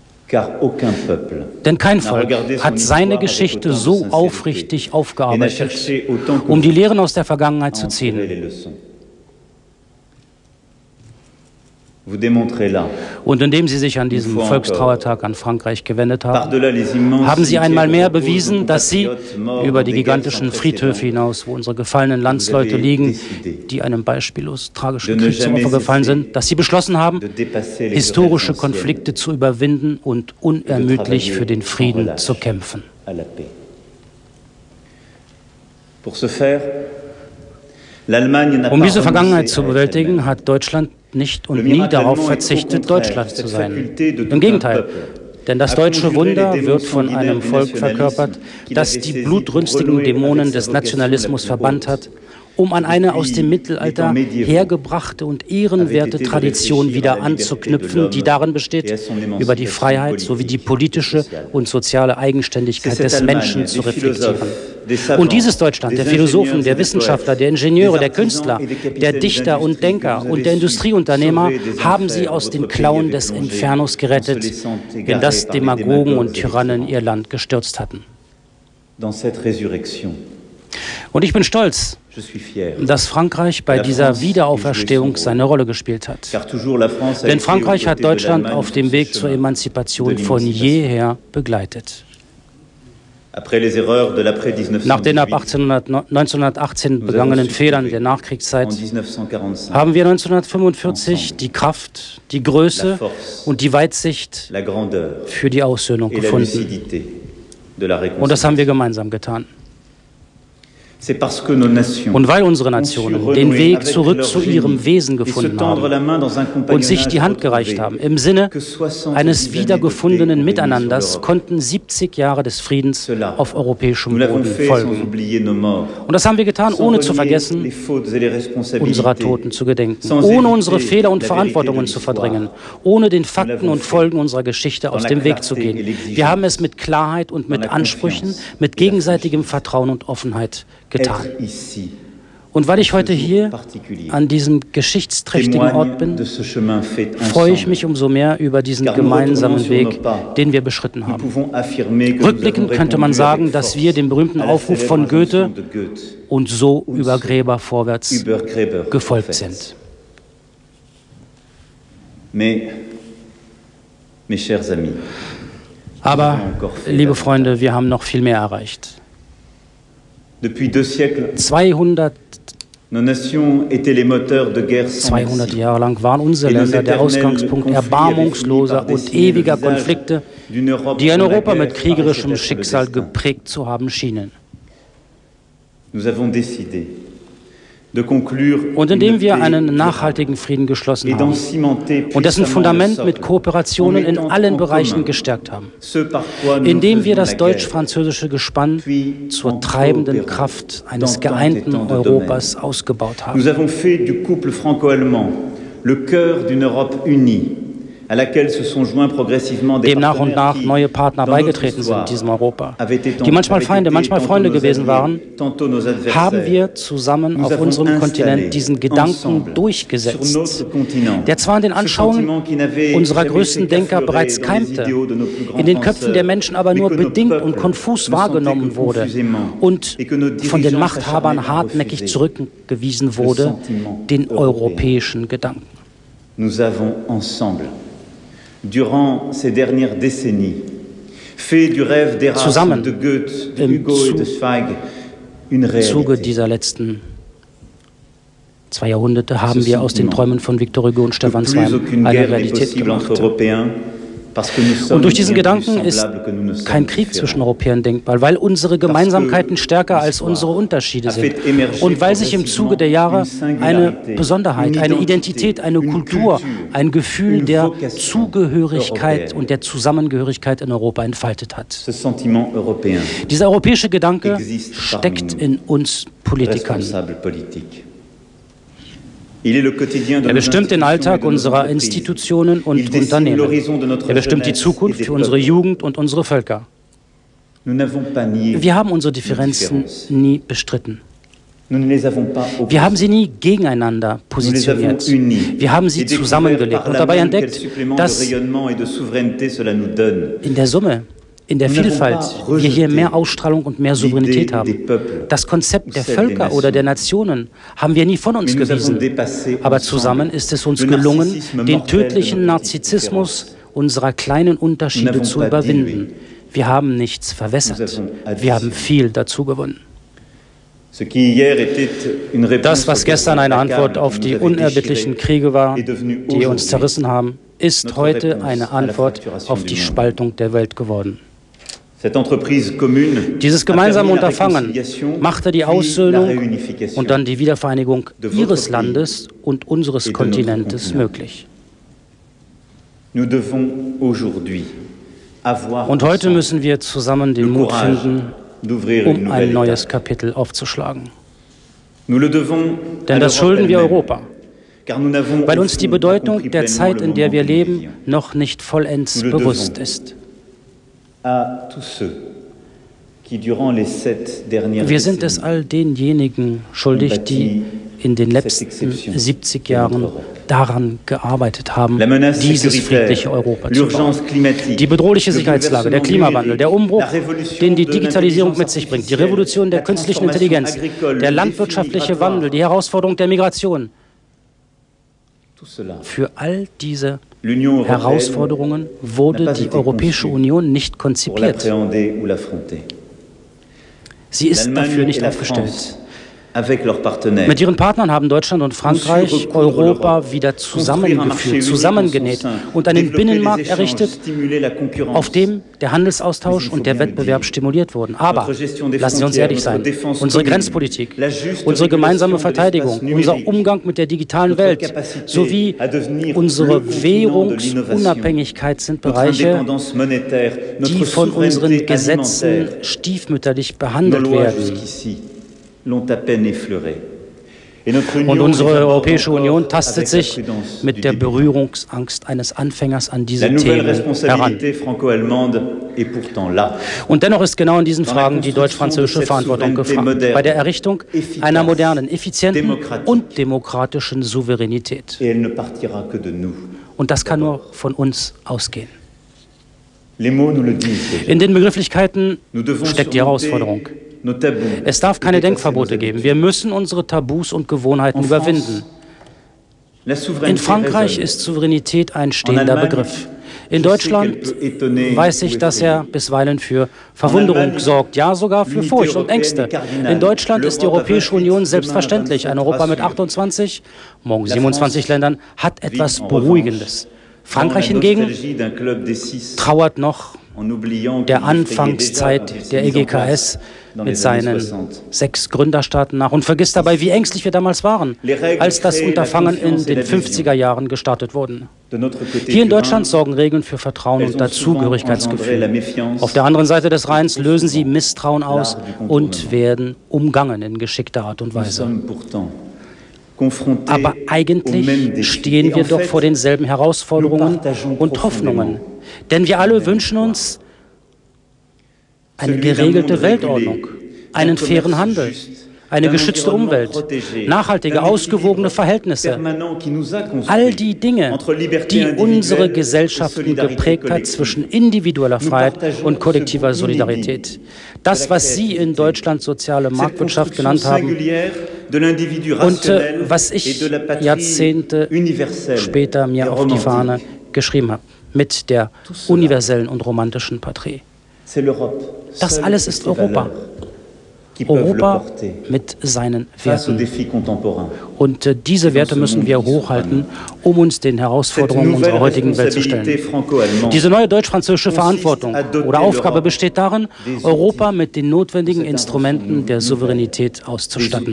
[SPEAKER 6] Denn kein Volk hat seine Geschichte so aufrichtig aufgearbeitet, um die Lehren aus der Vergangenheit zu ziehen. Und indem Sie sich an diesem Volkstrauertag an Frankreich gewendet haben, haben Sie einmal mehr bewiesen, dass Sie über die gigantischen Friedhöfe hinaus, wo unsere gefallenen Landsleute liegen, die einem beispiellos tragischen Krieg zum Opfer gefallen sind, dass Sie beschlossen haben, historische Konflikte zu überwinden und unermüdlich für den Frieden zu kämpfen. Um diese Vergangenheit zu bewältigen, hat Deutschland nicht und nie darauf verzichtet, Deutschland zu sein. Im Gegenteil, denn das deutsche Wunder wird von einem Volk verkörpert, das die blutrünstigen Dämonen des Nationalismus verbannt hat, um an eine aus dem Mittelalter hergebrachte und ehrenwerte Tradition wieder anzuknüpfen, die darin besteht, über die Freiheit sowie die politische und soziale Eigenständigkeit des Menschen zu reflektieren. Und dieses Deutschland der Philosophen, der Wissenschaftler, der Ingenieure, der Künstler, der Dichter und Denker und der Industrieunternehmer haben sie aus den Klauen des Infernos gerettet, in das Demagogen und Tyrannen ihr Land gestürzt hatten. Und ich bin stolz, dass Frankreich bei dieser Wiederauferstehung seine Rolle gespielt hat. Denn Frankreich hat Deutschland auf dem Weg zur Emanzipation von jeher begleitet. Nach den ab neunzehnhundertachtzehn begangenen Fehlern der Nachkriegszeit haben wir neunzehnhundertfünfundvierzig die Kraft, die Größe und die Weitsicht für die Aussöhnung gefunden. Und das haben wir gemeinsam getan. Und weil unsere Nationen den Weg zurück zu ihrem Wesen gefunden haben und sich die Hand gereicht haben, im Sinne eines wiedergefundenen Miteinanders, konnten siebzig Jahre des Friedens auf europäischem Boden folgen. Und das haben wir getan, ohne zu vergessen, unserer Toten zu gedenken, ohne unsere Fehler und Verantwortungen zu verdrängen, ohne den Fakten und Folgen unserer Geschichte aus dem Weg zu gehen. Wir haben es mit Klarheit und mit Ansprüchen, mit gegenseitigem Vertrauen und Offenheit getan. Und weil ich heute hier an diesem geschichtsträchtigen Ort bin, freue ich mich umso mehr über diesen gemeinsamen Weg, den wir beschritten haben. Rückblickend könnte man sagen, dass wir dem berühmten Aufruf von Goethe und so über Gräber vorwärts gefolgt sind. Aber, liebe Freunde, wir haben noch viel mehr erreicht. zweihundert Jahre lang waren unsere Länder der Ausgangspunkt erbarmungsloser und ewiger Konflikte, die ein Europa mit kriegerischem Schicksal geprägt zu haben schienen. Und indem wir einen nachhaltigen Frieden geschlossen haben und dessen Fundament mit Kooperationen in allen Bereichen gestärkt haben, indem wir das deutsch-französische Gespann zur treibenden Kraft eines geeinten Europas ausgebaut haben. Dem nach und nach neue Partner beigetreten sind, diesem Europa, die manchmal Feinde, manchmal Freunde gewesen waren, haben wir zusammen auf unserem Kontinent diesen Gedanken durchgesetzt, der zwar in den Anschauungen unserer größten Denker bereits keimte, in den Köpfen der Menschen aber nur bedingt und konfus wahrgenommen wurde und von den Machthabern hartnäckig zurückgewiesen wurde, den europäischen Gedanken.
[SPEAKER 10] Nous avons ensemble, durant ces dernières décennies, fait du rêve d'Erasme, de Goethe, de Hugo et de Zweig une réalité.
[SPEAKER 6] Im Zuge dieser letzten zwei Jahrhunderte haben wir aus den Träumen von Victor Hugo und Stefan Zweig eine Realität gemacht. Und durch diesen Gedanken ist kein Krieg zwischen Europäern denkbar, weil unsere Gemeinsamkeiten stärker als unsere Unterschiede sind und weil sich im Zuge der Jahre eine Besonderheit, eine Identität, eine Kultur, ein Gefühl der Zugehörigkeit und der Zusammengehörigkeit in Europa entfaltet hat. Dieser europäische Gedanke steckt in uns Politikern. Er bestimmt den Alltag unserer Institutionen und Unternehmen. Er bestimmt die Zukunft für unsere Jugend und unsere Völker. Wir haben unsere Differenzen nie bestritten. Wir haben sie nie gegeneinander positioniert. Wir haben sie zusammengelegt und dabei entdeckt, dass in der Summe, in der Vielfalt, wir hier mehr Ausstrahlung und mehr Souveränität haben. Das Konzept der Völker oder der Nationen haben wir nie von uns gewiesen. Aber zusammen ist es uns gelungen, den tödlichen Narzissmus unserer kleinen Unterschiede zu überwinden. Wir haben nichts verwässert. Wir haben viel dazu gewonnen. Das, was gestern eine Antwort auf die unerbittlichen Kriege war, die uns zerrissen haben, ist heute eine Antwort auf die Spaltung der Welt geworden. Dieses gemeinsame Unterfangen machte die Aussöhnung und dann die Wiedervereinigung Ihres Landes und unseres Kontinentes möglich. Und heute müssen wir zusammen den Mut finden, um ein neues Kapitel aufzuschlagen. Denn das schulden wir Europa, weil uns die Bedeutung der Zeit, in der wir leben, noch nicht vollends bewusst ist. Wir sind es all denjenigen schuldig, die in den letzten siebzig Jahren daran gearbeitet haben, dieses friedliche Europa zu bauen. Die bedrohliche Sicherheitslage, der Klimawandel, der Umbruch, den die Digitalisierung mit sich bringt, die Revolution der künstlichen Intelligenz, der landwirtschaftliche Wandel, die Herausforderung der Migration. Für all diese Herausforderungen wurde die Europäische Union nicht konzipiert. Sie ist dafür nicht aufgestellt. Mit ihren Partnern haben Deutschland und Frankreich Europa wieder zusammengeführt, zusammengenäht und einen Binnenmarkt errichtet, auf dem der Handelsaustausch und der Wettbewerb stimuliert wurden. Aber, lassen Sie uns ehrlich sein, unsere Grenzpolitik, unsere gemeinsame Verteidigung, unser Umgang mit der digitalen Welt sowie unsere Währungsunabhängigkeit sind Bereiche, die von unseren Gesetzen stiefmütterlich behandelt werden. Und unsere Europäische Union tastet sich mit der Berührungsangst eines Anfängers an diese Themen heran. Und dennoch ist genau in diesen Fragen die deutsch-französische Verantwortung gefragt, bei der Errichtung einer modernen, effizienten und demokratischen Souveränität. Und das kann nur von uns ausgehen. In den Begrifflichkeiten steckt die Herausforderung. Es darf keine Denkverbote geben. Wir müssen unsere Tabus und Gewohnheiten überwinden. In Frankreich ist Souveränität ein stehender Begriff. In Deutschland weiß ich, dass er bisweilen für Verwunderung sorgt, ja sogar für Furcht und Ängste. In Deutschland ist die Europäische Union selbstverständlich. Ein Europa mit achtundzwanzig, morgen siebenundzwanzig Ländern hat etwas Beruhigendes. Frankreich hingegen trauert noch der Anfangszeit der E G K S mit seinen sechs Gründerstaaten nach und vergisst dabei, wie ängstlich wir damals waren, als das Unterfangen in den fünfziger Jahren gestartet wurde. Hier in Deutschland sorgen Regeln für Vertrauen und Dazugehörigkeitsgefühl. Auf der anderen Seite des Rheins lösen sie Misstrauen aus und werden umgangen in geschickter Art und Weise. Aber eigentlich stehen wir doch vor denselben Herausforderungen und Hoffnungen. Denn wir alle wünschen uns eine geregelte Weltordnung, einen fairen Handel, eine geschützte Umwelt, nachhaltige, ausgewogene Verhältnisse. All die Dinge, die unsere Gesellschaften geprägt hat zwischen individueller Freiheit und kollektiver Solidarität. Das, was Sie in Deutschland soziale Marktwirtschaft genannt haben und äh, was ich Jahrzehnte später mir auf die Fahne geschrieben habe, mit der universellen und romantischen Patrie. Das alles ist Europa.
[SPEAKER 4] Europa mit seinen Werten. Und äh, diese Werte müssen wir hochhalten, um uns den Herausforderungen unserer heutigen Welt zu stellen. Diese neue deutsch-französische Verantwortung oder Aufgabe besteht darin, Europa mit den notwendigen Instrumenten der Souveränität auszustatten.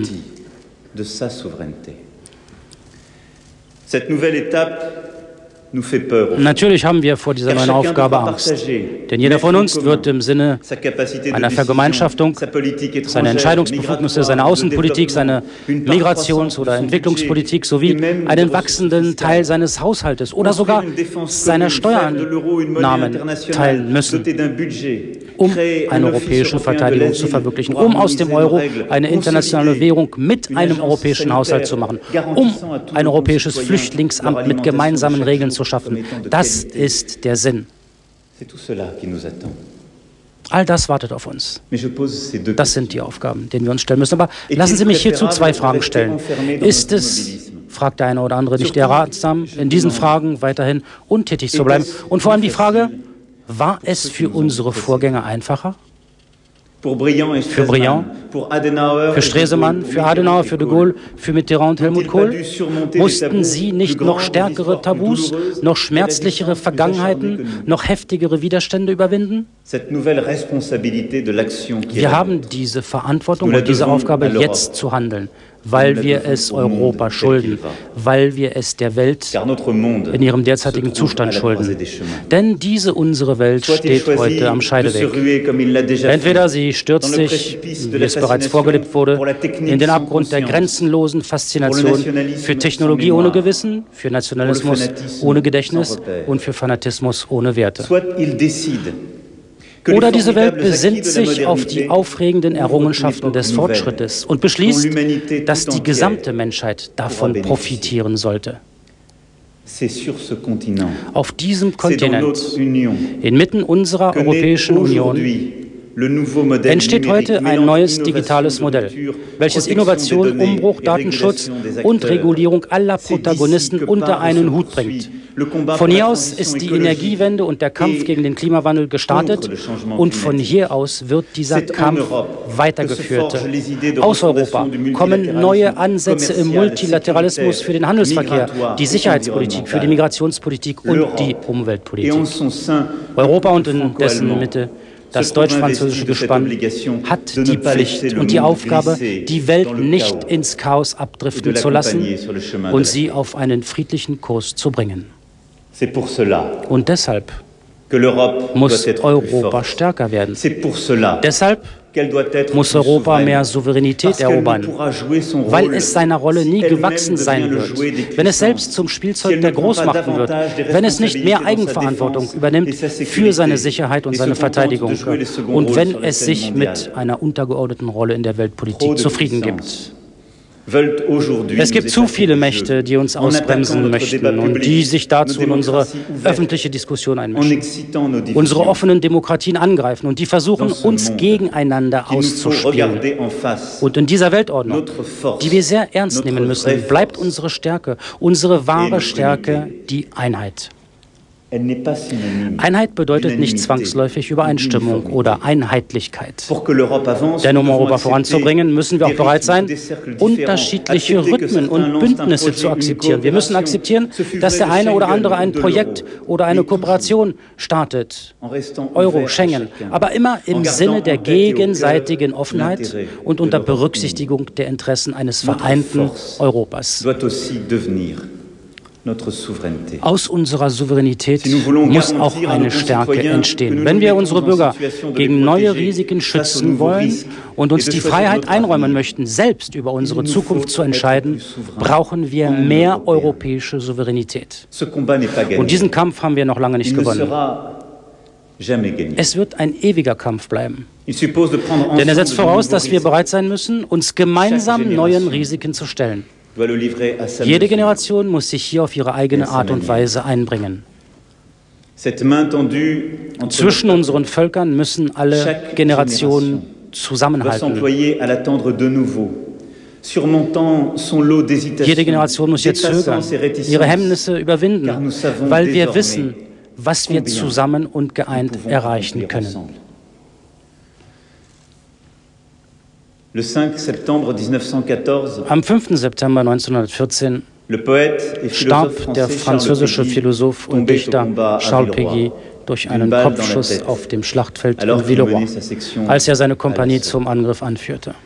[SPEAKER 4] Natürlich haben wir vor dieser neuen Aufgabe Angst, denn jeder von uns wird im Sinne einer Vergemeinschaftung seine Entscheidungsbefugnisse, seine Außenpolitik, seine Migrations- oder Entwicklungspolitik sowie einen wachsenden Teil seines Haushaltes oder sogar seiner Steuereinnahmen teilen müssen, um eine europäische Verteidigung zu verwirklichen, um aus dem Euro eine internationale Währung mit einem europäischen Haushalt zu machen, um ein europäisches Flüchtlingsamt mit gemeinsamen Regeln zu schaffen. Das ist der Sinn. All das wartet auf uns. Das sind die Aufgaben, denen wir uns stellen müssen. Aber lassen Sie mich hierzu zwei Fragen stellen. Ist es, fragt der eine oder andere, nicht eher ratsam, in diesen Fragen weiterhin untätig zu bleiben? Und vor allem die Frage, war es für unsere Vorgänger einfacher? Für Briand, für Stresemann, für Adenauer, für de Gaulle, für Mitterrand und Helmut Kohl? Mussten sie nicht noch stärkere Tabus, noch schmerzlichere Vergangenheiten, noch heftigere Widerstände überwinden? Wir haben diese Verantwortung und diese Aufgabe, jetzt zu handeln, weil wir es Europa schulden, weil wir es der Welt in ihrem derzeitigen Zustand schulden. Denn diese unsere Welt steht heute am Scheideweg. Entweder sie stürzt sich, wie es bereits vorgelebt wurde, in den Abgrund der grenzenlosen Faszination für Technologie ohne Gewissen, für Nationalismus ohne Gedächtnis und für Fanatismus ohne Werte. Oder diese Welt besinnt sich auf die aufregenden Errungenschaften des Fortschrittes und beschließt, dass die gesamte Menschheit davon profitieren sollte. Auf diesem Kontinent, inmitten unserer Europäischen Union, entsteht heute ein neues digitales Modell, welches Innovation, Umbruch, Datenschutz und Regulierung aller Protagonisten unter einen Hut bringt. Von hier aus ist die Energiewende und der Kampf gegen den Klimawandel gestartet und von hier aus wird dieser Kampf weitergeführt. Aus Europa kommen neue Ansätze im Multilateralismus für den Handelsverkehr, die Sicherheitspolitik, für die Migrationspolitik und die Umweltpolitik. Europa und in dessen Mitte das deutsch-französische Gespann hat die Pflicht und die Aufgabe, die Welt nicht ins Chaos abdriften zu lassen und sie auf einen friedlichen Kurs zu bringen. Und deshalb muss Europa stärker werden. Deshalb muss Europa mehr Souveränität erobern, weil es seiner Rolle nie gewachsen sein wird, wenn es selbst zum Spielzeug der Großmachten wird, wenn es nicht mehr Eigenverantwortung übernimmt für seine Sicherheit und seine Verteidigung und wenn es sich mit einer untergeordneten Rolle in der Weltpolitik zufrieden gibt. Es gibt zu viele Mächte, die uns ausbremsen möchten und die sich dazu in unsere öffentliche Diskussion einmischen, unsere offenen Demokratien angreifen und die versuchen, uns gegeneinander auszuspielen. Und in dieser Weltordnung, die wir sehr ernst nehmen müssen, bleibt unsere Stärke, unsere wahre Stärke, die Einheit. Einheit bedeutet nicht zwangsläufig Übereinstimmung oder Einheitlichkeit. Denn um Europa voranzubringen, müssen wir auch bereit sein, unterschiedliche Rhythmen und Bündnisse zu akzeptieren. Wir müssen akzeptieren, dass der eine oder andere ein Projekt oder eine Kooperation startet, Euro, Schengen, aber immer im Sinne der gegenseitigen Offenheit und unter Berücksichtigung der Interessen eines vereinten Europas. Aus unserer Souveränität muss auch eine Stärke entstehen. Wenn wir unsere Bürger gegen neue Risiken schützen wollen und uns die Freiheit einräumen möchten, selbst über unsere Zukunft zu entscheiden, brauchen wir mehr europäische Souveränität. Und diesen Kampf haben wir noch lange nicht gewonnen. Es wird ein ewiger Kampf bleiben. Denn er setzt voraus, dass wir bereit sein müssen, uns gemeinsam neuen Risiken zu stellen. Jede Generation muss sich hier auf ihre eigene Art und Weise einbringen. Zwischen unseren Völkern müssen alle Generationen zusammenhalten. Jede Generation muss jetzt zögern, ihre Hemmnisse überwinden, weil wir wissen, was wir zusammen und geeint erreichen können.
[SPEAKER 6] Am fünften September neunzehnhundertvierzehn starb der französische Philosoph und Dichter Charles Péguy durch einen Kopfschuss auf dem Schlachtfeld in Villeroy, als er seine Kompanie zum Angriff anführte.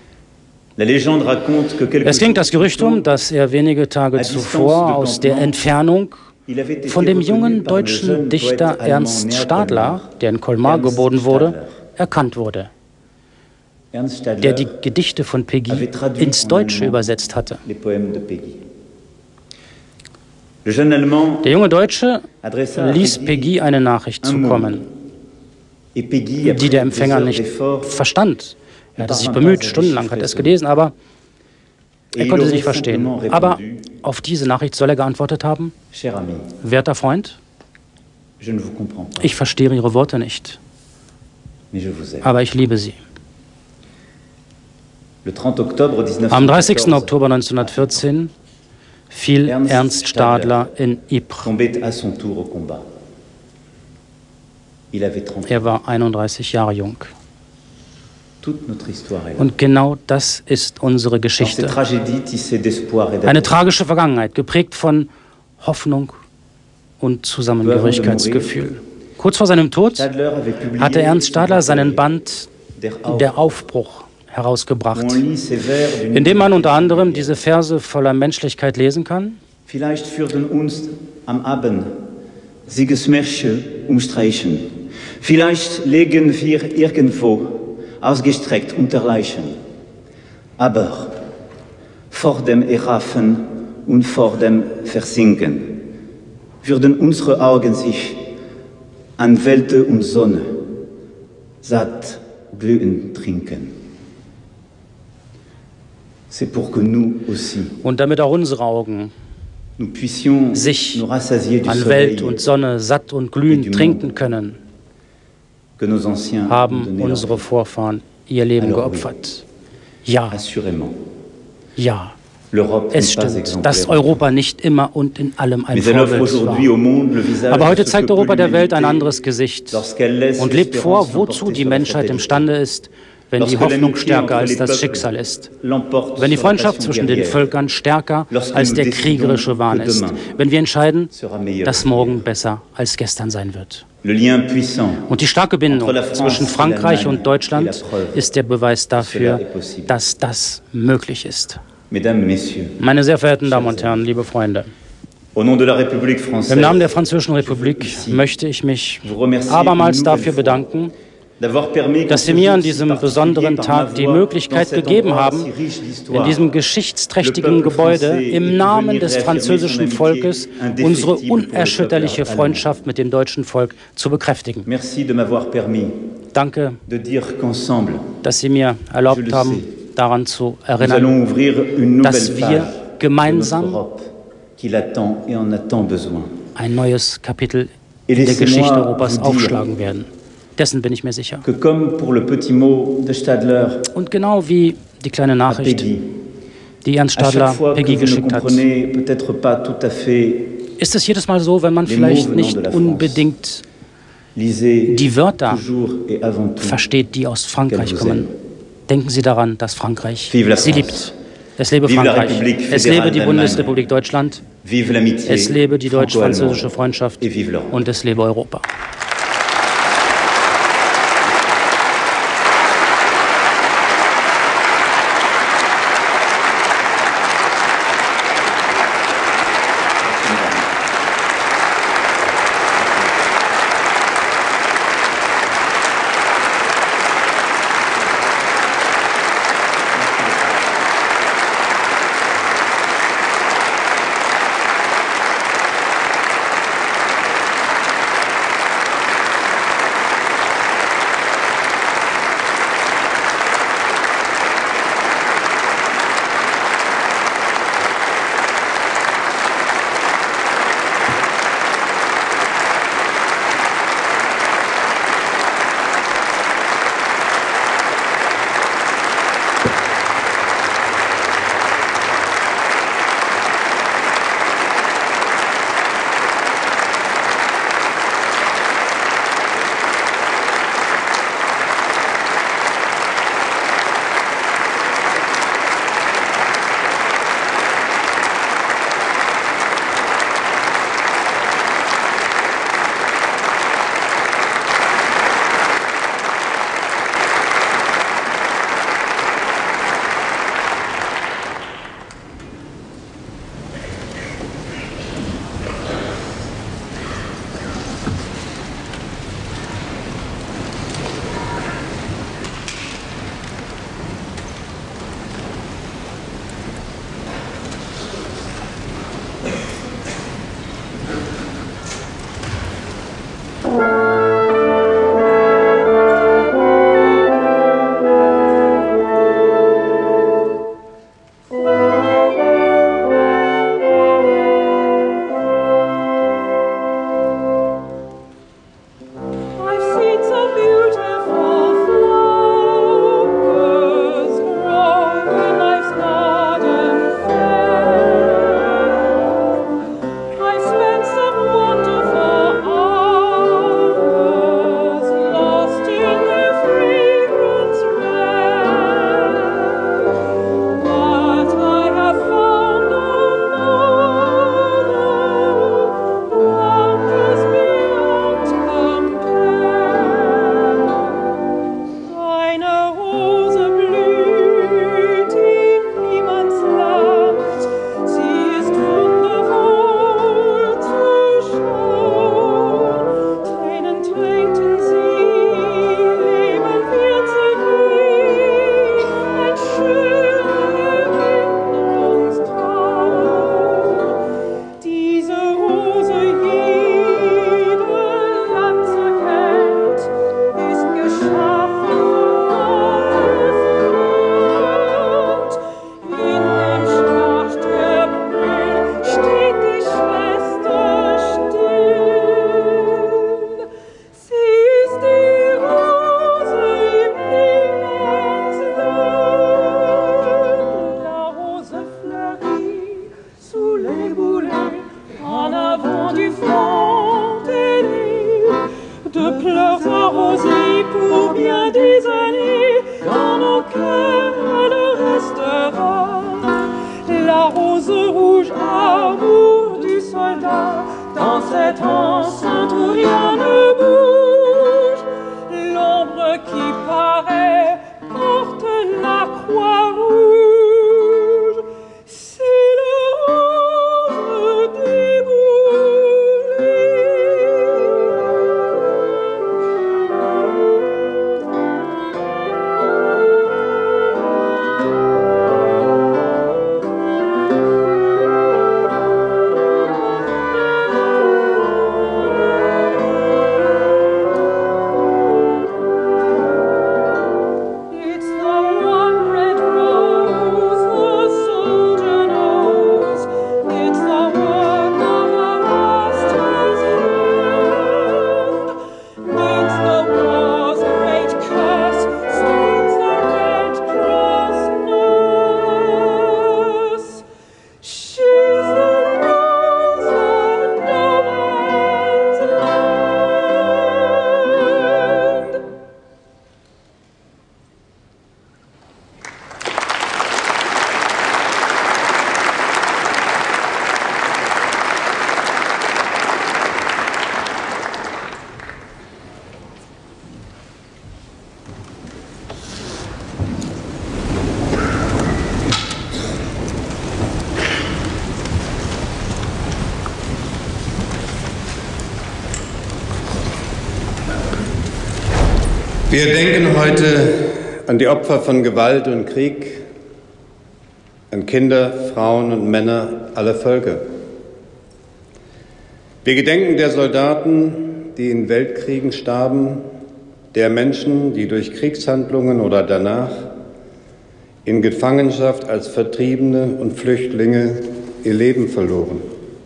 [SPEAKER 6] Es ging das Gerücht um, dass er wenige Tage zuvor aus der Entfernung von dem jungen deutschen Dichter Ernst Stadler, der in Colmar geboren wurde, erkannt wurde, der die Gedichte von Péguy ins Deutsche übersetzt hatte. Der junge Deutsche ließ Péguy eine Nachricht zukommen, die der Empfänger nicht verstand. Er hatte sich bemüht, stundenlang hat er es gelesen, aber er konnte sie nicht verstehen. Aber auf diese Nachricht soll er geantwortet haben: Werter Freund, ich verstehe Ihre Worte nicht, aber ich liebe Sie. Am dreißigsten Oktober neunzehnhundertvierzehn fiel Ernst Stadler in Ypres. Er war einunddreißig Jahre jung. Und genau das ist unsere Geschichte. Eine tragische Vergangenheit, geprägt von Hoffnung und Zusammengehörigkeitsgefühl. Kurz vor seinem Tod hatte Ernst Stadler seinen Band Der Aufbruch herausgebracht, in dem man unter anderem diese Verse voller Menschlichkeit lesen kann.
[SPEAKER 10] Vielleicht würden uns am Abend Siegesmärsche umstreichen. Vielleicht legen wir irgendwo ausgestreckt unter Leichen. Aber vor dem Erraffen und vor dem Versinken würden unsere Augen sich an Welte und Sonne satt glühen trinken.
[SPEAKER 6] Und damit auch unsere Augen sich an Welt und Sonne satt und glühend trinken können, haben unsere Vorfahren ihr Leben geopfert. Ja, ja, es stimmt, dass Europa nicht immer und in allem ein Vorbild war. Aber heute zeigt Europa der Welt ein anderes Gesicht und lebt vor, wozu die Menschheit imstande ist, wenn die Hoffnung stärker als das Schicksal ist, wenn die Freundschaft zwischen den Völkern stärker als der kriegerische Wahn ist, wenn wir entscheiden, dass morgen besser als gestern sein wird. Und die starke Bindung zwischen Frankreich und Deutschland ist der Beweis dafür, dass das möglich ist. Meine sehr verehrten Damen und Herren, liebe Freunde, im Namen der Französischen Republik möchte ich mich abermals dafür bedanken, dass Sie mir an diesem besonderen Tag die Möglichkeit gegeben haben, in diesem geschichtsträchtigen Gebäude im Namen des französischen Volkes unsere unerschütterliche Freundschaft mit dem deutschen Volk zu bekräftigen. Danke, dass Sie mir erlaubt haben, daran zu erinnern, dass wir gemeinsam ein neues Kapitel in der Geschichte Europas aufschlagen werden. Dessen bin ich mir sicher. Und genau wie die kleine Nachricht, die Ernst Stadler Péguy geschickt hat, ist es jedes Mal so, wenn man vielleicht nicht unbedingt die Wörter versteht, die aus Frankreich kommen. Denken Sie daran, dass Frankreich Sie liebt. Es lebe Frankreich. Es lebe die Bundesrepublik Deutschland. Es lebe die deutsch-französische Freundschaft. Und es lebe Europa.
[SPEAKER 11] Wir denken heute an die Opfer von Gewalt und Krieg, an Kinder, Frauen und Männer aller Völker. Wir gedenken der Soldaten, die in Weltkriegen starben, der Menschen, die durch Kriegshandlungen oder danach in Gefangenschaft als Vertriebene und Flüchtlinge ihr Leben verloren.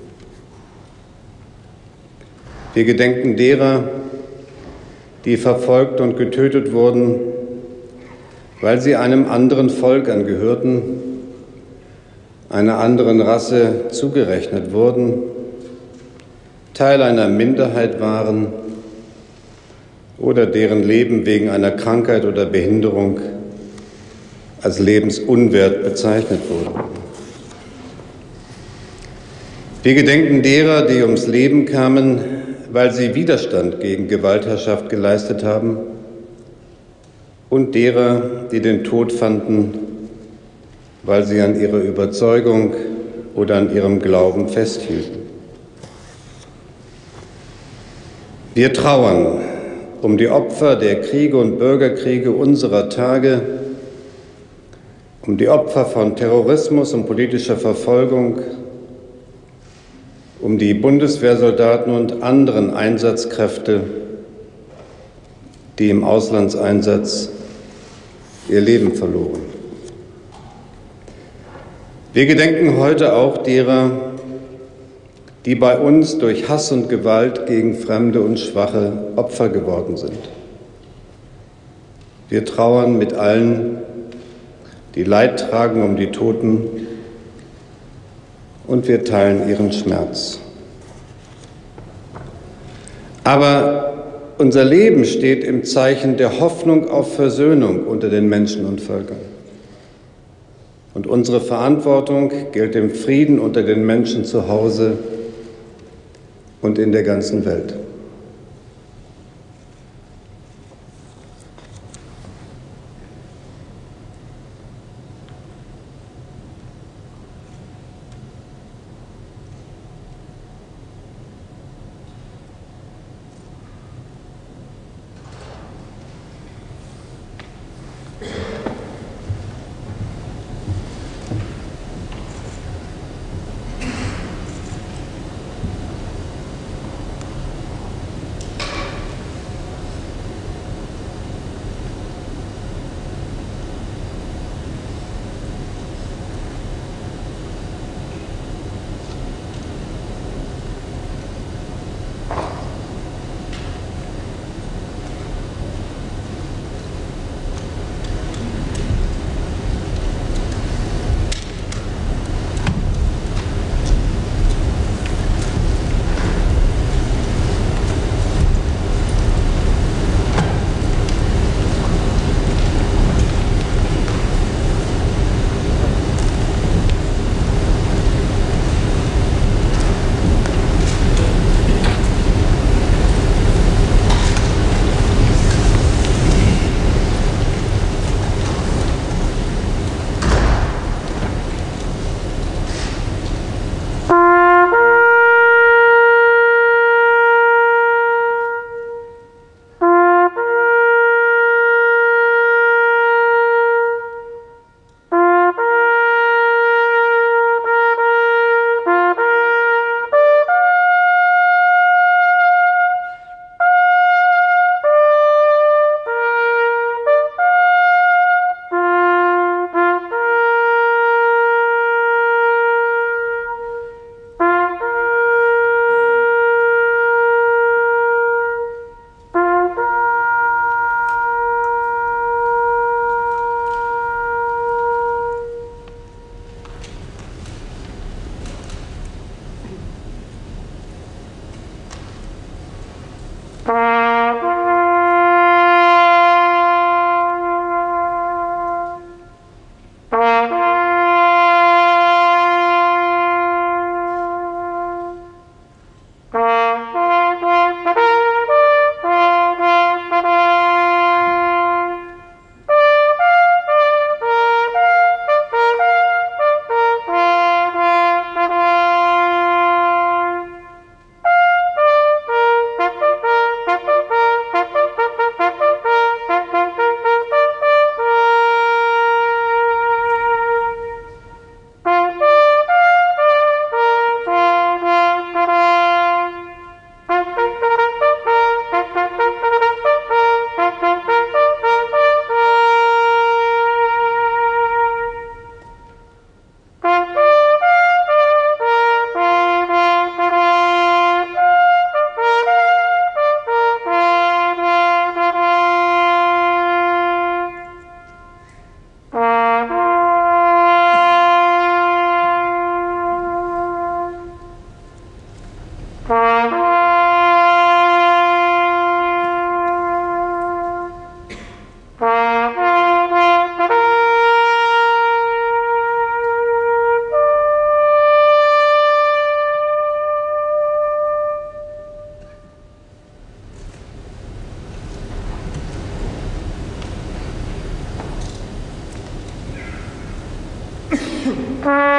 [SPEAKER 11] Wir gedenken derer, die verfolgt und getötet wurden, weil sie einem anderen Volk angehörten, einer anderen Rasse zugerechnet wurden, Teil einer Minderheit waren oder deren Leben wegen einer Krankheit oder Behinderung als lebensunwert bezeichnet wurde. Wir gedenken derer, die ums Leben kamen, weil sie Widerstand gegen Gewaltherrschaft geleistet haben, und derer, die den Tod fanden, weil sie an ihrer Überzeugung oder an ihrem Glauben festhielten. Wir trauern um die Opfer der Kriege und Bürgerkriege unserer Tage, um die Opfer von Terrorismus und politischer Verfolgung, um die Bundeswehrsoldaten und anderen Einsatzkräfte, die im Auslandseinsatz ihr Leben verloren. Wir gedenken heute auch derer, die bei uns durch Hass und Gewalt gegen Fremde und Schwache Opfer geworden sind. Wir trauern mit allen, die Leid tragen um die Toten, und wir teilen ihren Schmerz. Aber unser Leben steht im Zeichen der Hoffnung auf Versöhnung unter den Menschen und Völkern. Und unsere Verantwortung gilt dem Frieden unter den Menschen zu Hause und in der ganzen Welt.
[SPEAKER 12] Applaus